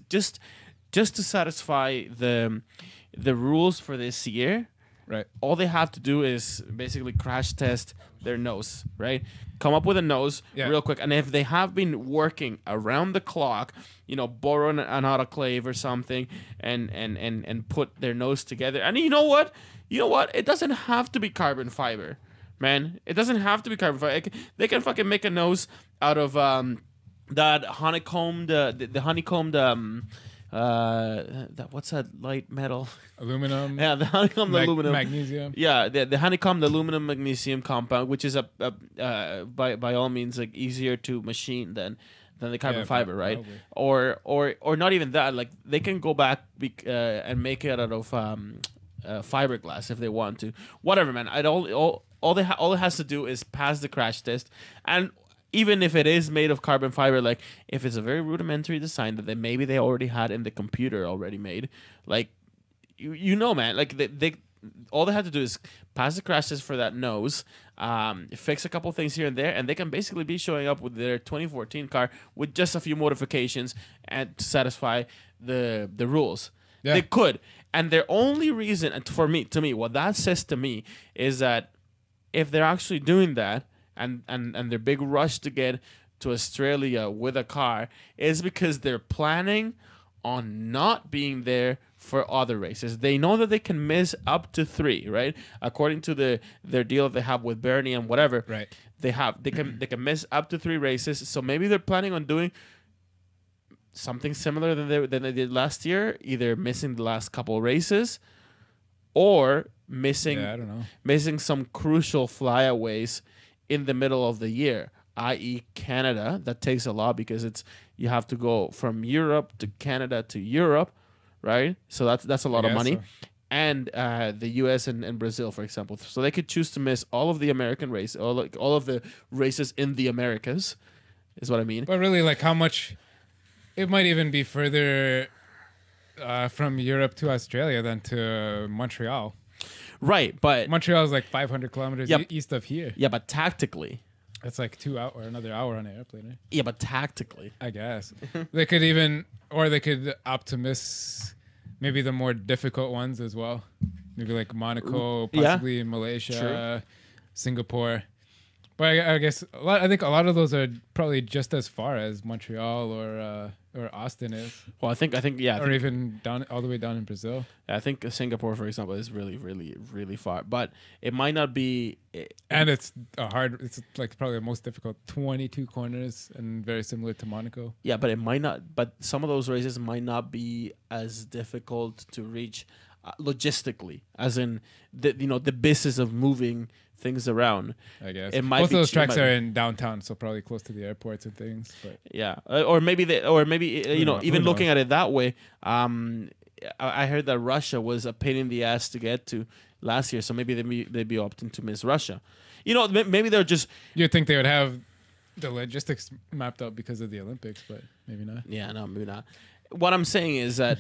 satisfy the rules for this year, right? All they have to do is basically crash test their nose, right? Come up with a nose real quick, and if they have been working around the clock, you know, borrow an autoclave or something, and put their nose together, and you know what, it doesn't have to be carbon fiber. Man, it doesn't have to be carbon fiber. They can fucking make a nose out of that honeycombed, the honeycombed, what's that light metal? Aluminum. Yeah, the honeycombed aluminum. Magnesium. Yeah, the honeycombed aluminum magnesium compound, which is by all means like easier to machine than the carbon fiber, right? Probably. Or not even that. Like they can go back and make it out of fiberglass if they want to. Whatever, man. All it has to do is pass the crash test, and even if it is made of carbon fiber, like if it's a very rudimentary design that maybe they already had in the computer already made, like you know, man, like they all they have to do is pass the crash test for that nose, fix a couple things here and there, and they can basically be showing up with their 2014 car with just a few modifications and to satisfy the rules. Yeah. They could, and their only reason, and to me, what that says to me is that if they're actually doing that, and their big rush to get to Australia with a car is because they're planning on not being there for other races. They know that they can miss up to 3, right? According to their deal that they have with Bernie and whatever. Right. They can miss up to 3 races. So maybe they're planning on doing something similar than they did last year, either missing the last couple races or missing some crucial flyaways in the middle of the year, i.e. Canada. That takes a lot because you have to go from Europe to Canada to Europe, right? So that's a lot of money. So. And the US and Brazil, for example. So they could choose to miss all of the American race, all of the races in the Americas, is what I mean. But really, like how much, it might even be further from Europe to Australia than to Montreal. Right, but Montreal is like 500 kilometers east of here. Yeah, but tactically, it's like 2 hours or another hour on an airplane. Right? Yeah, but tactically, I guess they could opt to miss maybe the more difficult ones as well. Maybe like Monaco, possibly Malaysia, Singapore. But I guess I think a lot of those are probably just as far as Montreal or Austin is. Well, I think even down all the way down in Brazil. I think Singapore, for example, is really, really, really far. But it might not be. And it's it's like probably the most difficult 22 corners and very similar to Monaco. Yeah, but it might not. But some of those races might not be as difficult to reach logistically, as in the business of moving things around. I guess both of those tracks are in downtown, so probably close to the airports and things. But yeah, or maybe even looking at it that way, I heard that Russia was a pain in the ass to get to last year, so maybe they'd be opting to miss Russia. Maybe they're just. You'd think they would have the logistics mapped out because of the Olympics, but maybe not. Yeah, no, maybe not. What I'm saying is that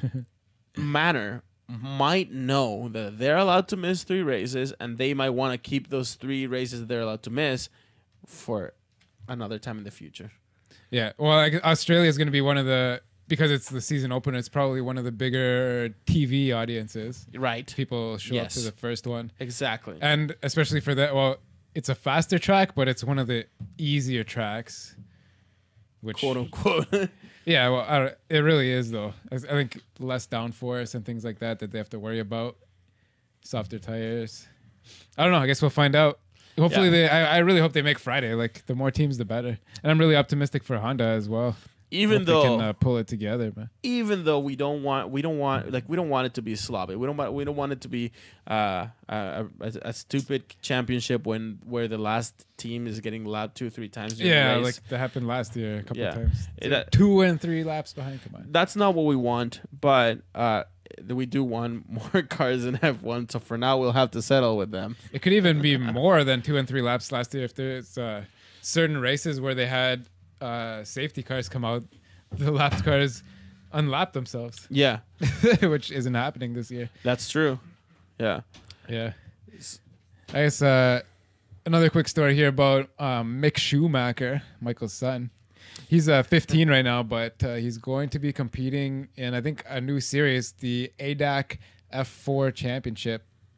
Manor might know that they're allowed to miss 3 races, and they might want to keep those 3 races that they're allowed to miss for another time in the future. Yeah, well, Australia is going to be one of the, because it's the season opener, it's probably one of the bigger TV audiences. Right. People show up to the first one. Exactly. And especially for that, well, it's a faster track, but it's one of the easier tracks. Which, quote unquote. Yeah, well, it really is, though. I think less downforce and things like that they have to worry about. Softer tires. I don't know. I guess we'll find out. Hopefully, I really hope they make Friday. Like, the more teams, the better. And I'm really optimistic for Honda as well. Even though they can pull it together, man. Even though we don't want it to be sloppy. We don't want it to be a stupid championship where the last team is getting lapped 2 or 3 times. Yeah, like that happened last year a couple times. 2 and 3 laps behind. Come on. That's not what we want, but we do want more cars in F1. So for now, we'll have to settle with them. It could even be more than 2 and 3 laps last year if there's certain races where they had safety cars come out, the lapped cars unlap themselves. Yeah. Which isn't happening this year. That's true. Yeah. Yeah. I guess another quick story here about Mick Schumacher, Michael's son. He's 15 right now, but he's going to be competing in, I think, a new series, the ADAC F4 Championship.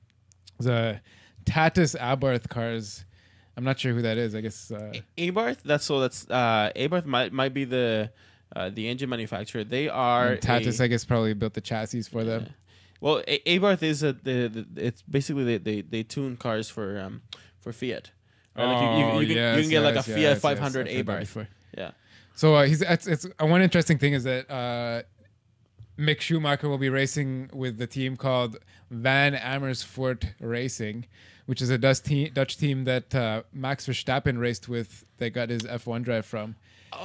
The Tatis Abarth cars. I'm not sure who that is. I guess Abarth. That's Abarth might be the engine manufacturer. They are and Tatis. I guess probably built the chassis for them. Well, Abarth is it's basically they tune cars for Fiat. Right? You can get like a Fiat 500 Abarth. Yeah. So it's one interesting thing is that Mick Schumacher will be racing with the team called Van Amersfoort Racing, which is a Dutch team that Max Verstappen raced with. They got his F1 drive from.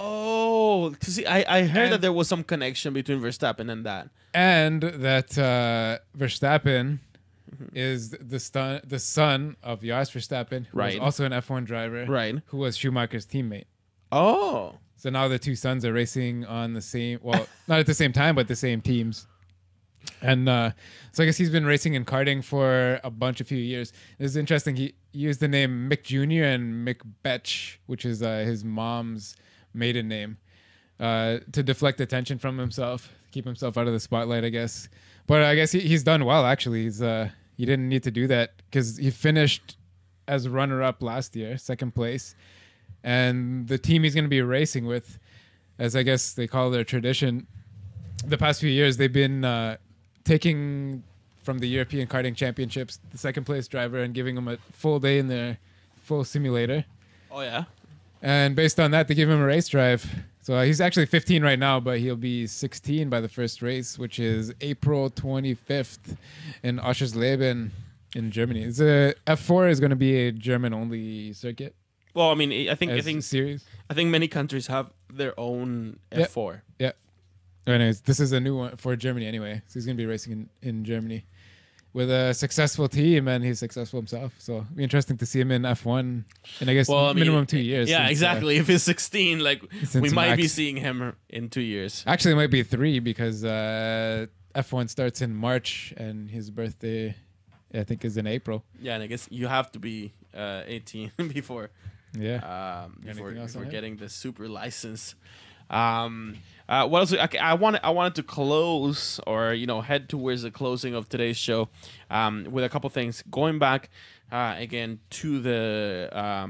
Oh, see, I heard that there was some connection between Verstappen and that. And that Verstappen is the son of Jos Verstappen, who was also an F1 driver, who was Schumacher's teammate. Oh. So now the 2 sons are racing on the same, well, not at the same time, but the same teams. And so I guess he's been racing in karting for a few years. It's interesting. He used the name Mick Jr. and Mick Betch, which is his mom's maiden name, to deflect attention from himself, keep himself out of the spotlight, I guess. But I guess he's done well, actually. He didn't need to do that because he finished as runner-up last year, 2nd place. And the team he's going to be racing with, as I guess they call their tradition, the past few years they've been taking from the European Karting Championships the 2nd place driver and giving him a full day in their full simulator. Oh, yeah? And based on that, they give him a race drive. So he's actually 15 right now, but he'll be 16 by the first race, which is April 25th in Oschersleben in Germany. F4 is going to be a German-only circuit. Well, I mean, I think series. I think many countries have their own F4. Yeah. Anyways, this is a new one for Germany anyway. So he's going to be racing in Germany with a successful team, and he's successful himself. So it'll be interesting to see him in F1 in, I guess, minimum 2 years. Yeah, since, exactly. If he's 16, like, we might be Max. seeing him in 2 years. Actually, it might be 3 because F1 starts in March, and his birthday, I think, is in April. Yeah, and I guess you have to be 18 before... Yeah. Before getting the super license. What else? I wanted to close, or head towards the closing of today's show, with a couple things. Going back again to the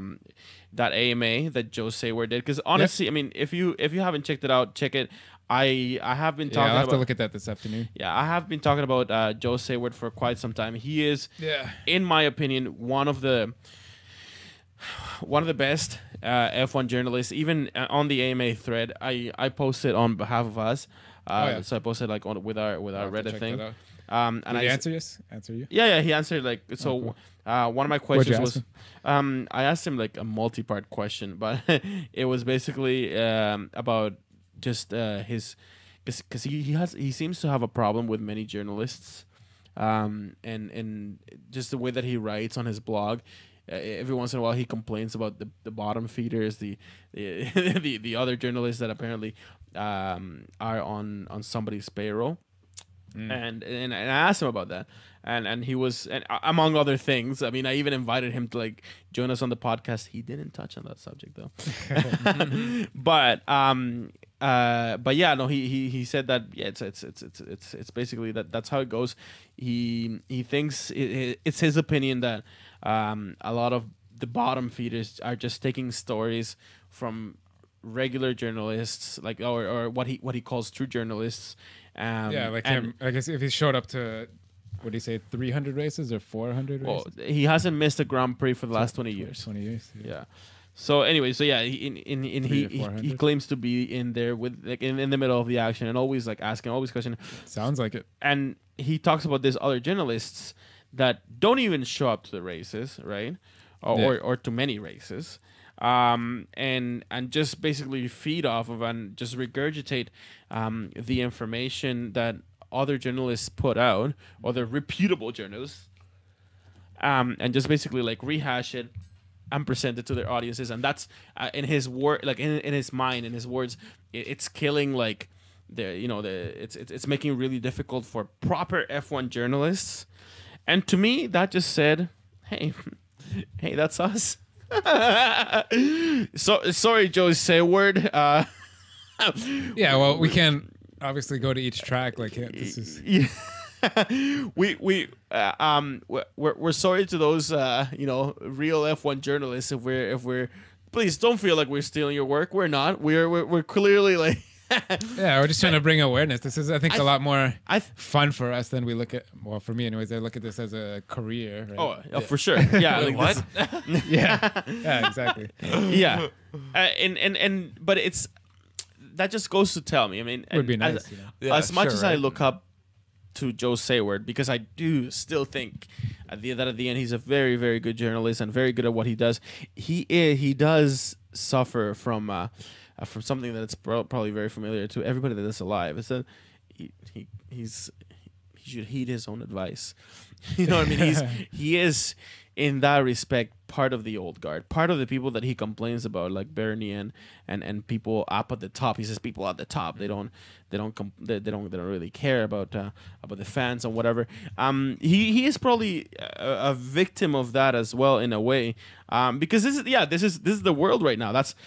that AMA that Joe Saward did, because honestly, I mean, if you haven't checked it out, check it. I have been talking. I'll have to look at that this afternoon. Yeah, I have been talking about Joe Saward for quite some time. He is, in my opinion, one of the best F1 journalists. Even on the AMA thread, I posted on behalf of us. So I posted like with our Reddit thing. And Did he answer you? Yeah, he answered like so. Cool. One of my questions What'd you was, I asked him like a multi-part question, but it was basically about just his because he seems to have a problem with many journalists, and just the way that he writes on his blog. Every once in a while, he complains about the bottom feeders, the the other journalists that apparently are on somebody's payroll. And I asked him about that, and he was, and among other things, I mean, I even invited him to like join us on the podcast. He didn't touch on that subject though. but yeah, no, he said that it's basically that's how it goes. He thinks it's his opinion that a lot of the bottom feeders are just taking stories from regular journalists, like or what he calls true journalists. Like him. I guess if he showed up to, what do you say, 300 races or 400 races? Well, he hasn't missed a Grand Prix for the last 20 years. 20 years. Yeah. So anyway, he claims to be in there with like in the middle of the action and always like asking always questions. Sounds like it. And he talks about these other journalists that don't even show up to the races, right? Or to many races. And just basically feed off of and just regurgitate the information that other journalists put out, or the reputable journalists, and just basically like rehash it and present it to their audiences. And that's in his word, like in his mind, in his words, it's killing like it's making it really difficult for proper F1 journalists. And to me, that just said, hey, that's us. So sorry, Joe Saward. Yeah, well, we can't obviously go to each track like this is. Yeah. we're sorry to those real F1 journalists if we're please don't feel like we're stealing your work. We're not. We're clearly like. Yeah, we're just trying to bring awareness. This is, I think, a lot more fun for us than we look at. Well, for me, anyways, I look at this as a career. Right? Oh, for sure. Yeah. Like, what? Yeah, exactly. Yeah, but it's that just goes to tell me. I mean, it would be nice. As much as I look up to Joe Saward, because I do still think at the end he's a very, very good journalist and very good at what he does. He does suffer from something that's probably very familiar to everybody that is alive. It's that he should heed his own advice. You know what I mean? He is in that respect part of the old guard, part of the people that he complains about, like Bernie and people up at the top. He says people at the top they don't really care about the fans and whatever. He is probably a victim of that as well in a way, because this is the world right now. That's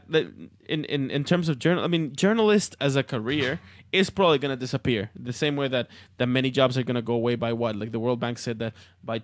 in terms of journalist as a career is probably going to disappear the same way that many jobs are going to go away by what, like the World Bank said that by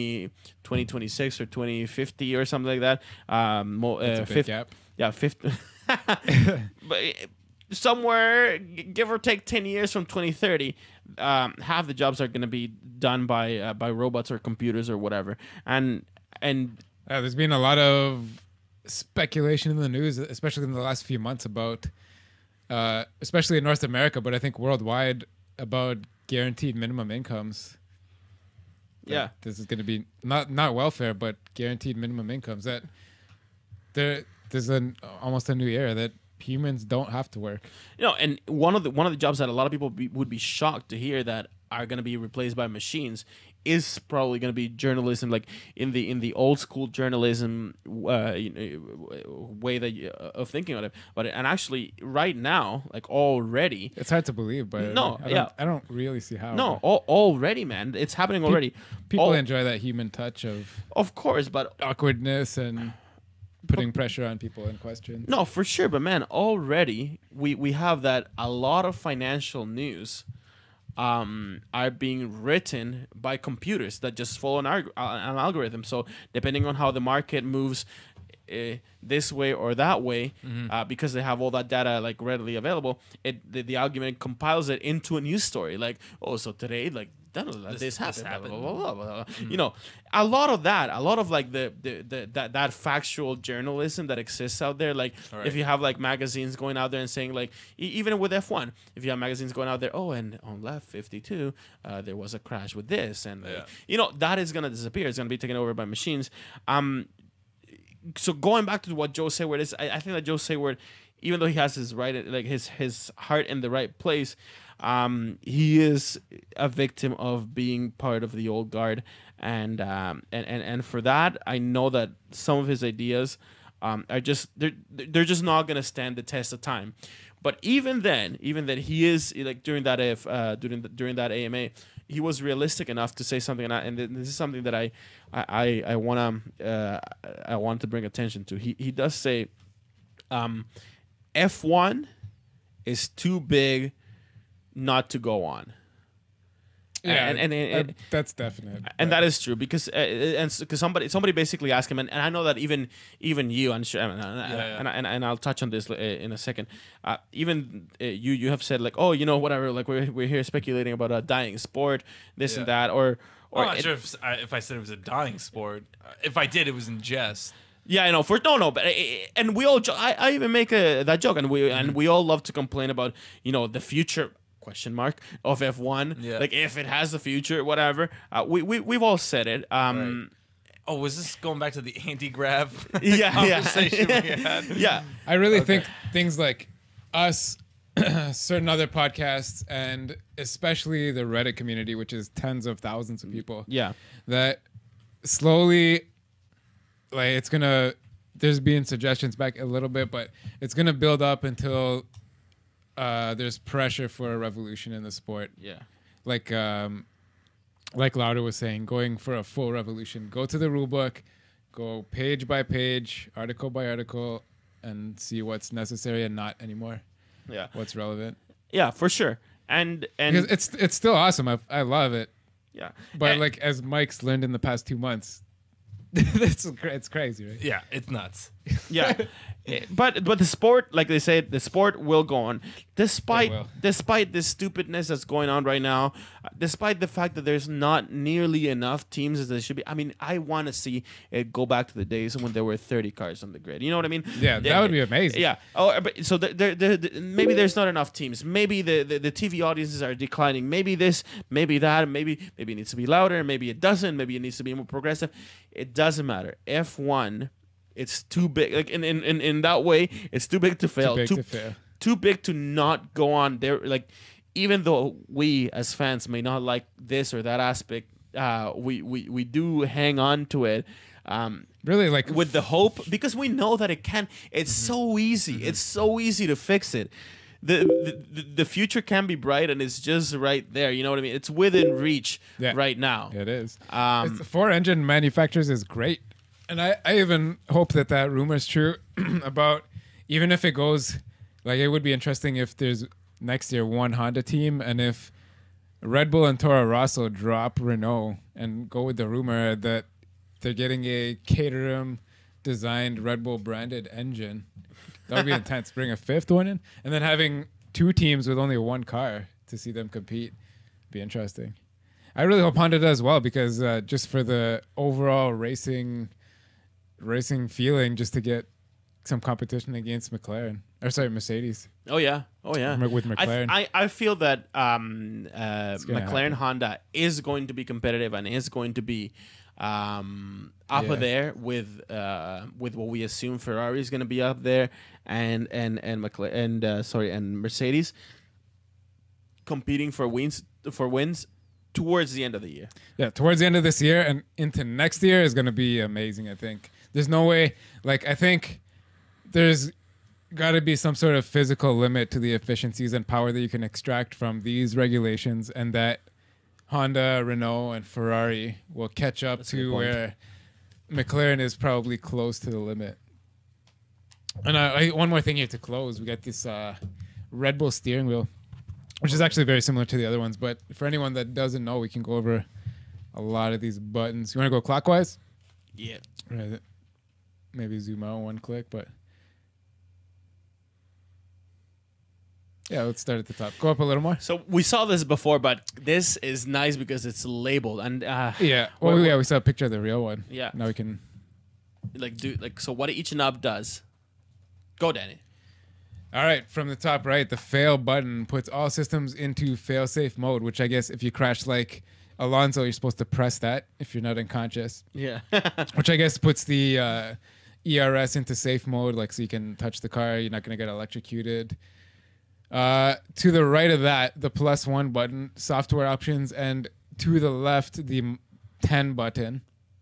2026 or 2050 or something like that. That's a big gap. Yeah, 50. But somewhere, give or take 10 years from 2030, half the jobs are going to be done by robots or computers or whatever. And there's been a lot of speculation in the news, especially in the last few months, about, especially in North America, but I think worldwide, about guaranteed minimum incomes. Yeah, this is going to be not welfare, but guaranteed minimum incomes. That there's almost a new era that humans don't have to work. And one of the jobs that a lot of people would be shocked to hear that are going to be replaced by machines is probably going to be journalism, like in the old school journalism way of thinking of it. But and actually, right now, like already, it's hard to believe, but I don't really see how. No, already, man, it's happening already. People enjoy that human touch of course, but awkwardness and putting pressure on people and questions. No, for sure, but man, already we have that a lot of financial news are being written by computers that just follow an algorithm. So depending on how the market moves this way or that way, because they have all that data like readily available, the algorithm compiles it into a news story. Like, oh, so today, like, this happened. Blah, blah, blah, blah, blah. A lot of like that factual journalism that exists out there. Like, if you have like magazines going out there and saying like, even with F1, if you have magazines going out there, oh, and on lap 52, there was a crash with this, and that is gonna disappear. It's gonna be taken over by machines. So going back to what Joe Saward is, I think that Joe Saward even though he has his his heart in the right place, he is a victim of being part of the old guard, and for that, I know that some of his ideas are just they're just not gonna stand the test of time. But even then, he is like during that during that AMA, he was realistic enough to say something, and this is something that I want to bring attention to. He does say, F1 is too big not to go on. Yeah, and that's definite. And that is true because somebody basically asked him, and I know that even you, and I'll touch on this in a second. Even you have said like, oh, you know, whatever, like we're here speculating about a dying sport, this and that, or I'm not sure if I said it was a dying sport. If I did, it was in jest. Yeah, I know. But and we all, I even make that joke, and we all love to complain about, you know, the future question mark of F1, like if it has a future, whatever. We've all said it. Right. Oh, was this going back to the anti-grav conversation we had? Yeah. I really think things like us, certain other podcasts, and especially the Reddit community, which is tens of thousands of people, that slowly, like, it's gonna, there's been suggestions back a little bit, but it's gonna build up until there's pressure for a revolution in the sport. Yeah. Like Lauder was saying, going for a full revolution. Go to the rule book, go page by page, article by article, and see what's necessary and not anymore. Yeah. What's relevant. Yeah, for sure. And because it's still awesome. I love it. Yeah. But like as Mike's learned in the past 2 months, it's crazy, right? Yeah, it's nuts. Yeah. But the sport, like they said, the sport will go on despite this stupidness that's going on right now, despite the fact that there's not nearly enough teams as there should be. I mean, I want to see it go back to the days when there were 30 cars on the grid. You know what I mean? Yeah, that would be amazing. Yeah. Oh, but so maybe there's not enough teams. Maybe the TV audiences are declining. Maybe this, maybe that, maybe it needs to be louder. Maybe it doesn't. Maybe it needs to be more progressive. It doesn't matter. F1. It's too big. Like in that way, it's too big to fail. Too big to not go on there. Like, even though we as fans may not like this or that aspect, we do hang on to it. Really, like with the hope, because we know that it can. It's so easy. It's so easy to fix it. The future can be bright, and it's just right there. You know what I mean? It's within reach right now. It is. For engine manufacturers is great. And I even hope that rumor is true about, even if it goes, like, it would be interesting if there's next year one Honda team, and if Red Bull and Toro Rosso drop Renault and go with the rumor that they're getting a Caterham designed Red Bull branded engine. That would be intense. Bring a fifth one in, and then having two teams with only one car to see them compete be interesting. I really hope Honda does well, because just for the overall racing feeling, just to get some competition against Mercedes. Oh yeah. With McLaren. I feel that McLaren Honda is going to be competitive and is going to be up there with what we assume Ferrari is going to be up there, and Mercedes competing for wins towards the end of the year. Yeah, towards the end of this year and into next year is going to be amazing, I think. There's no way, like, I think there's got to be some sort of physical limit to the efficiencies and power that you can extract from these regulations, and that Honda, Renault, and Ferrari will catch up to where McLaren is probably close to the limit. And one more thing here to close. We got this Red Bull steering wheel, which is actually very similar to the other ones. But for anyone that doesn't know, we can go over a lot of these buttons. You want to go clockwise? Yeah. Right. Maybe zoom out one click, but... Yeah, let's start at the top. Go up a little more. So we saw this before, but this is nice because it's labeled. And we saw a picture of the real one. Yeah. Now we can... So what each knob does. Go, Danny. All right, from the top right, the fail button puts all systems into fail-safe mode, which I guess if you crash like Alonso, you're supposed to press that if you're not unconscious. Yeah. Which I guess puts the ERS into safe mode, like so you can touch the car. You're not going to get electrocuted. To the right of that, the +1 button, software options, and to the left, the 10 button.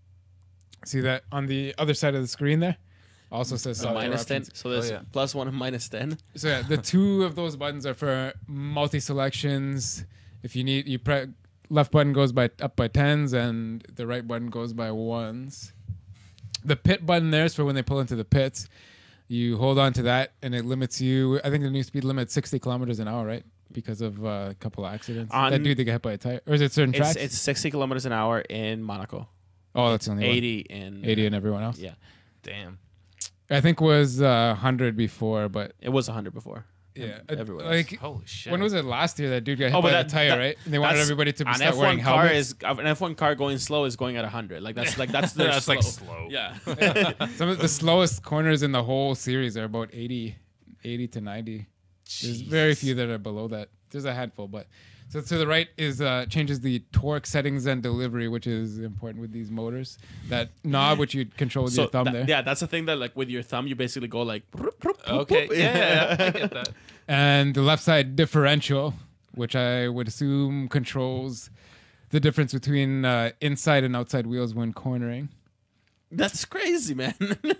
See that on the other side of the screen there? Also says software -10. options. So there's +1 and -10. So yeah, the two of those buttons are for multi-selections. If you need, left button goes up by 10s, and the right button goes by 1s. The pit button there is for when they pull into the pits. You hold on to that, and it limits you. I think the new speed limit 60 kilometers an hour, right? Because of a couple of accidents. That dude, they get hit by a tire, or is it certain tracks? It's 60 kilometers an hour in Monaco. Oh, that's the only 80 one. 80 in everyone else. Yeah, Damn. I think was 100 before, but it was 100 before. yeah, everywhere. like Holy shit. when was it last year that dude got hit by a tire, right? And they wanted everybody to start wearing helmets. An F1 car going slow is going at 100. Like that's that's slow. like slow. Yeah. Some of the slowest corners in the whole series are about 80 to 90. There's very few that are below that. There's a handful, but so to the right is changes the torque settings and delivery, which is important with these motors. That knob, which you control with your thumb there. Yeah, that's the thing that like with your thumb you basically go like. Okay. Yeah, I get that. And the left side differential, which I would assume controls the difference between inside and outside wheels when cornering. That's crazy, man.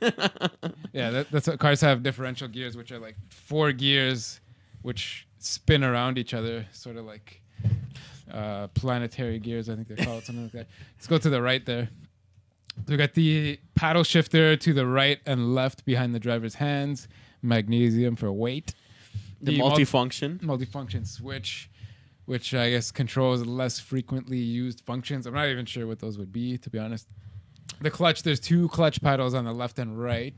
Yeah, that's what cars have, differential gears, which are like 4 gears, which spin around each other, sort of like planetary gears, I think they're called, something like that. Let's go to the right there. So we got the paddle shifter to the right and left behind the driver's hands, magnesium for weight. The multifunction. Multifunction switch, which I guess controls less frequently used functions. I'm not even sure what those would be, to be honest. The clutch, there's 2 clutch pedals on the left and right.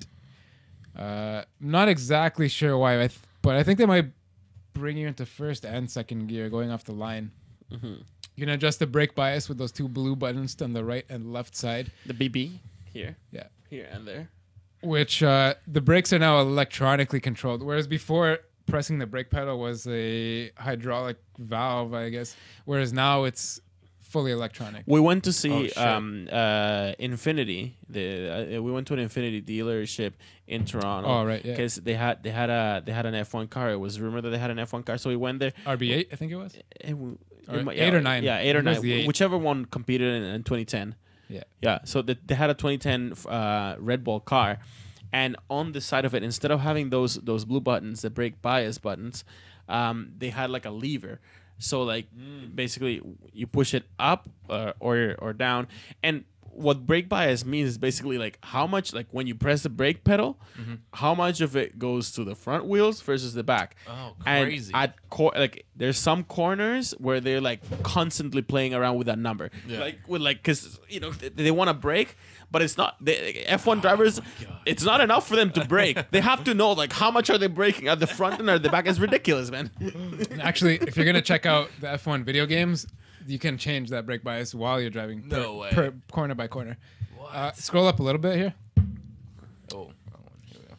Not exactly sure why, but I think they might bring you into first and second gear going off the line. Mm-hmm. You can adjust the brake bias with those 2 blue buttons on the right and left side. The BB here. Yeah. Here and there. Which the brakes are now electronically controlled, whereas before pressing the brake pedal was a hydraulic valve, I guess. Whereas now it's fully electronic. We went to see Infinity. We went to an Infinity dealership in Toronto. Oh right, yeah. Because they had an F1 car. It was rumored that they had an F1 car, so we went there. RB8, I think it was. 8 or 9. Yeah, 8 or 9. 8. Whichever one competed in 2010. Yeah. Yeah. So they had a 2010 Red Bull car, and on the side of it, instead of having those blue buttons, the brake bias buttons, they had like a lever. So like basically you push it up or down, and what brake bias means is basically like how much, like when you press the brake pedal, how much of it goes to the front wheels versus the back. Oh, crazy. And like there's some corners where they're like constantly playing around with that number. Yeah. Because you know they want to brake, but it's not F1 drivers. It's not enough for them to brake. They have to know like how much are they braking at the front and at the back. It's ridiculous, man. Actually, if you're gonna check out the F1 video games, you can change that brake bias while you're driving. No way. Per corner by corner. What? Scroll up a little bit here. Oh, here we go.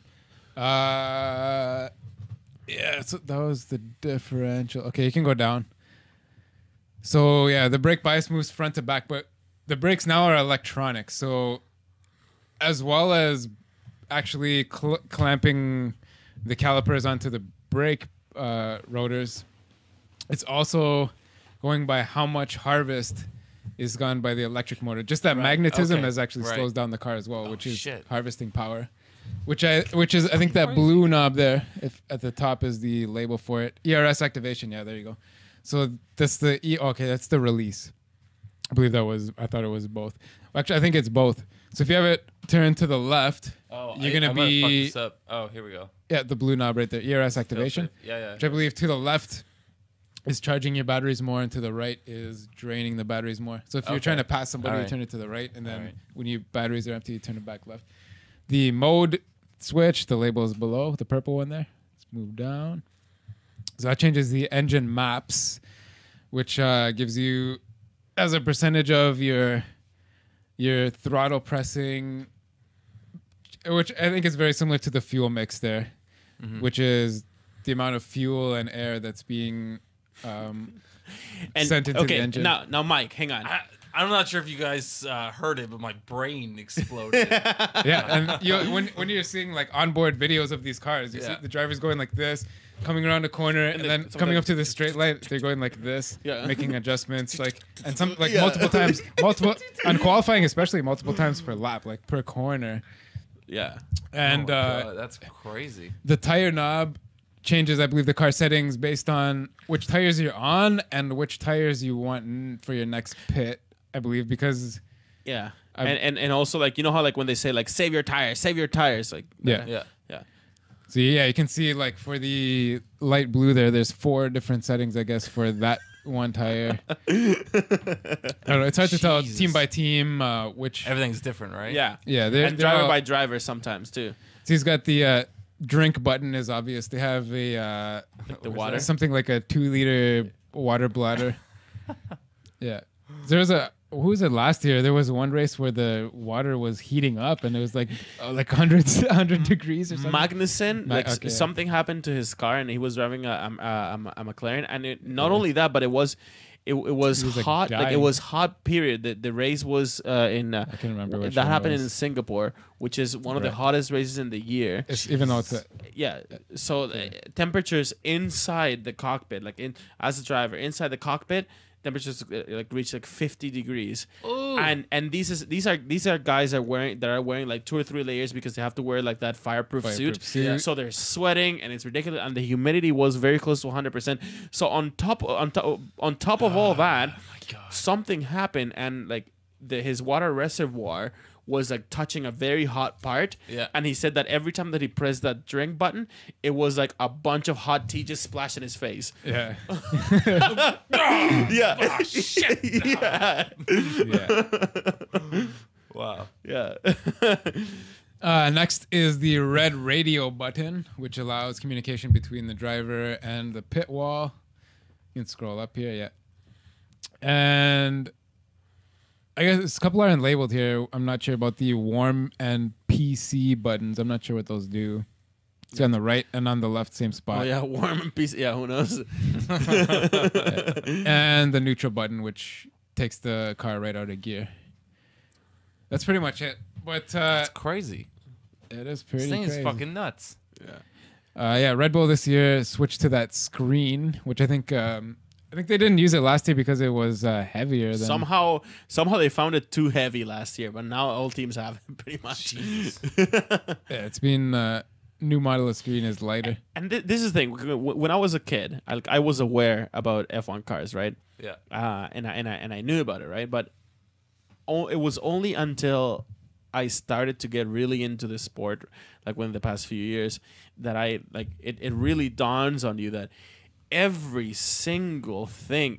Yeah, so that was the differential. Okay, you can go down. So yeah, the brake bias moves front to back, but the brakes now are electronic. So as well as actually clamping the calipers onto the brake rotors, it's also going by how much harvest is gone by the electric motor. Just that magnetism has actually slows down the car as well, which is harvesting power. Which is I think that blue knob there, if at the top is the label for it. ERS activation, yeah, there you go. So that's the that's the release. I believe I thought it was both. Actually, I think it's both. So if you have it turned to the left, you're gonna be. Fuck this up. Oh, here we go. Yeah, the blue knob right there, ERS activation. Yeah. Which I believe to the left is charging your batteries more, and to the right is draining the batteries more. So if you're trying to pass somebody, you turn it to the right, and then when your batteries are empty, you turn it back left. The mode switch, the label is below, the purple one there. Let's move down. So that changes the engine maps, which gives you as a percentage of your throttle pressing, which I think is very similar to the fuel mix there, which is the amount of fuel and air that's being sent into the engine. Now, Mike, hang on. I'm not sure if you guys heard it, but my brain exploded. Yeah, and when you're seeing like onboard videos of these cars, you see Yeah. the drivers going like this, coming around a corner, and then coming up to the straight light, they're going like this, making adjustments, like and some like multiple times, on qualifying especially multiple times per lap, like per corner. Yeah. And God, that's crazy. the tire knob changes, I believe, the car settings based on which tires you're on and which tires you want for your next pit, I believe, because Yeah. And also like, you know how like when they say like save your tires, like Yeah. so you can see like for the light blue there's 4 different settings, I guess, for that one tire. I don't know, it's hard to tell team by team which Everything's different, right? Yeah. they're And driver all- by driver sometimes too. so he's got the drink button is obvious. They have a the water? something like a 2-liter water bladder. Yeah, there's who was it last year? There was one race where the water was heating up and it was like 100 degrees or something. Magnussen, like okay. something happened to his car and he was driving a McLaren, and not only that, but it was was, like, hot. Like it dying. was hot. Period. The race was in. I can't remember which that one it happened was. in Singapore, which is one of the Right. hottest races in the year. Even though it's Yeah. So temperatures inside the cockpit, like as a driver inside the cockpit, temperatures like reach like 50 degrees. Ooh. And these are guys that are wearing like 2 or 3 layers because they have to wear like that fireproof suit. suit. So they're sweating and it's ridiculous, and the humidity was very close to 100%. So on top of all that, something happened, and like his water reservoir was like touching a very hot part. Yeah. And he said that every time that he pressed that drink button, it was like a bunch of hot tea just splashed in his face. yeah. Yeah. Oh, shit. Yeah. Yeah. Wow. Yeah. Next is the red radio button, which allows communication between the driver and the pit wall. You can scroll up here, yeah. And I guess a couple aren't labeled here. I'm not sure about the warm and PC buttons. I'm not sure what those do. It's on the right and on the left, same spot. Oh yeah, warm and peace. Yeah, who knows? And the neutral button, which takes the car right out of gear. That's pretty much it. But That's crazy. it is pretty This thing crazy. is fucking nuts. Yeah, Red Bull this year switched to that screen, which I think they didn't use it last year because it was heavier. Than Somehow they found it too heavy last year, but now all teams have it pretty much. Yeah, it's been new model of screen is lighter. And this is the thing. When I was a kid, I was aware about F1 cars, right? Yeah. And I knew about it, right? But it was only until I started to get really into the sport, like within the past few years, that I like it really dawns on you that every single thing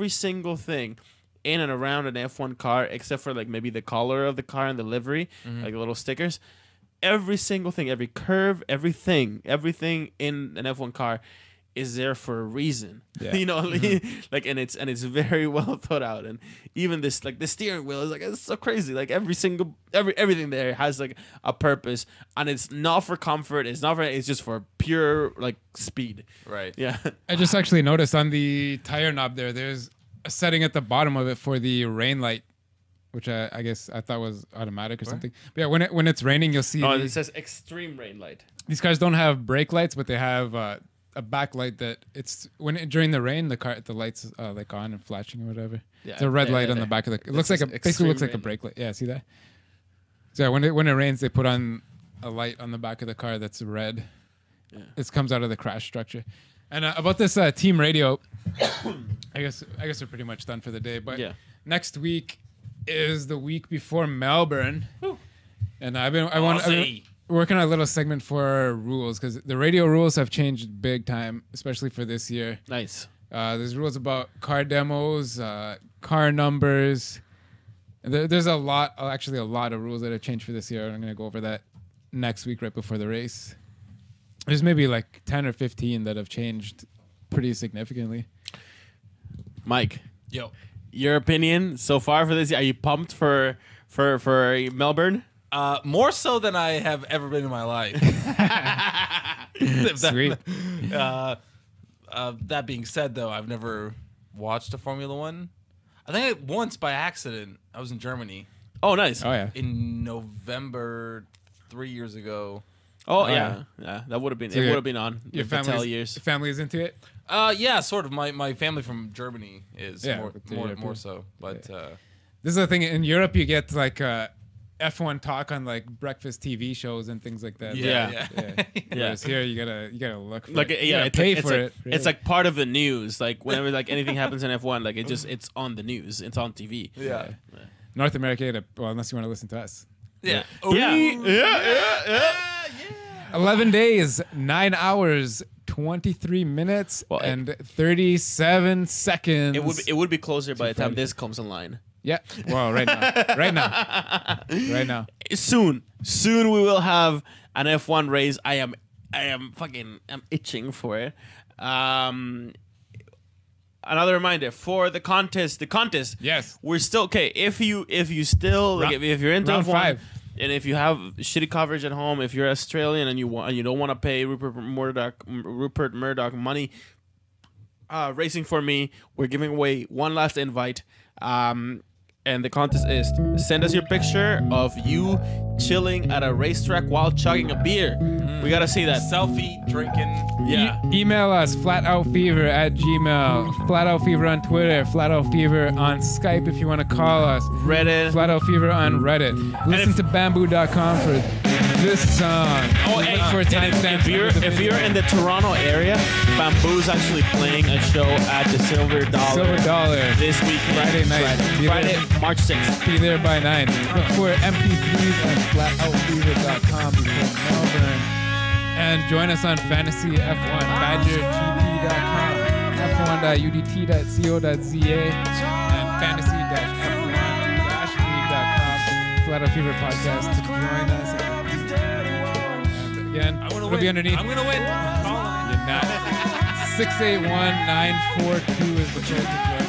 in and around an F1 car, except for like maybe the color of the car and the livery, like the little stickers, every single thing, every curve, everything in an F1 car is there for a reason. Yeah. You know, like and it's very well thought out. And even this, like the steering wheel is like, it's so crazy. Like everything there has like a purpose, and it's not for comfort. It's just for pure like speed. Right. Yeah. I just actually noticed on the tire knob there's a setting at the bottom of it for the rain light, which I guess I thought was automatic or something. But yeah, when it's raining, you'll see Oh, it says extreme rain light. these cars don't have brake lights, but they have a backlight that it's during the rain the lights like on and flashing or whatever. Yeah, it's a red light on there. the back of the. It It looks like says basically looks like a extreme brake light. Yeah, see that? So yeah, when it rains, they put on a light on the back of the car that's red. Yeah. This comes out of the crash structure. And about this team radio, I guess we're pretty much done for the day. But Yeah. next week is the week before Melbourne, and I've been Aussie. working on a little segment for rules because the radio rules have changed big time, especially for this year. Nice. There's rules about car demos, car numbers. There's a lot of rules that have changed for this year. I'm going to go over that next week right before the race. There's maybe like 10 or 15 that have changed pretty significantly. Mike, Yo. your opinion so far for this year? Are you pumped for Melbourne? More so than I have ever been in my life. Sweet. That being said, though, I've never watched a Formula One. I think once by accident, I was in Germany Oh, nice. Oh yeah. in November 3 years ago. Oh, yeah. yeah. That would have been. So it your- would have been on. Your the Mattel family's, years. family's into it. Yeah, sort of. My family from Germany is Yeah, more with the more European- so, but This is the thing in Europe. You get like F1 talk on like breakfast TV shows and things like that. Yeah. Whereas here you gotta look for Like it. yeah, You gotta it's pay like, for it. It's like part of the news. Like whenever like anything happens in F1, like it's on the news. It's on TV. yeah. North America. Well, unless you want to listen to us. Yeah. Yeah. 11 days, 9 hours, 23 minutes, Well, and 37 seconds. It would be closer by the time Friday. this comes online. Yeah. Well, right now. Right now. Soon we will have an F1 race. I am itching for it. Another reminder for the contest. Yes. We're still okay. If you still like, if you're into round F1, 5. and if you have shitty coverage at home, if you're Australian and you don't want to pay Rupert Murdoch money, racing for me, we're giving away one last invite. And the contest is send us your picture of you chilling at a racetrack while chugging a beer. We gotta see that. Selfie drinking. Yeah. Email us flatoutfever@gmail, flatoutfever on Twitter, flatoutfever on Skype if you want to call us, Reddit. flatoutfever on Reddit. Listen to bamboo.com for this song. Oh, hey, Look for and timestamps if you're in the Toronto area, Bamboo's actually playing a show at the Silver Dollar. Silver Dollar This weekend. Friday night. Be Friday, there. March 6th. Be there by 9. Look for MP3s at flatoutfever.com before Melbourne. And join us on Fantasy F1, badgergp.com, f1.udt.co.za, and fantasy-f1-league.com. Flat Out Fever podcast to join us. And again, it'll be underneath. I'm gonna win. You're not. 681-942 is the code to join.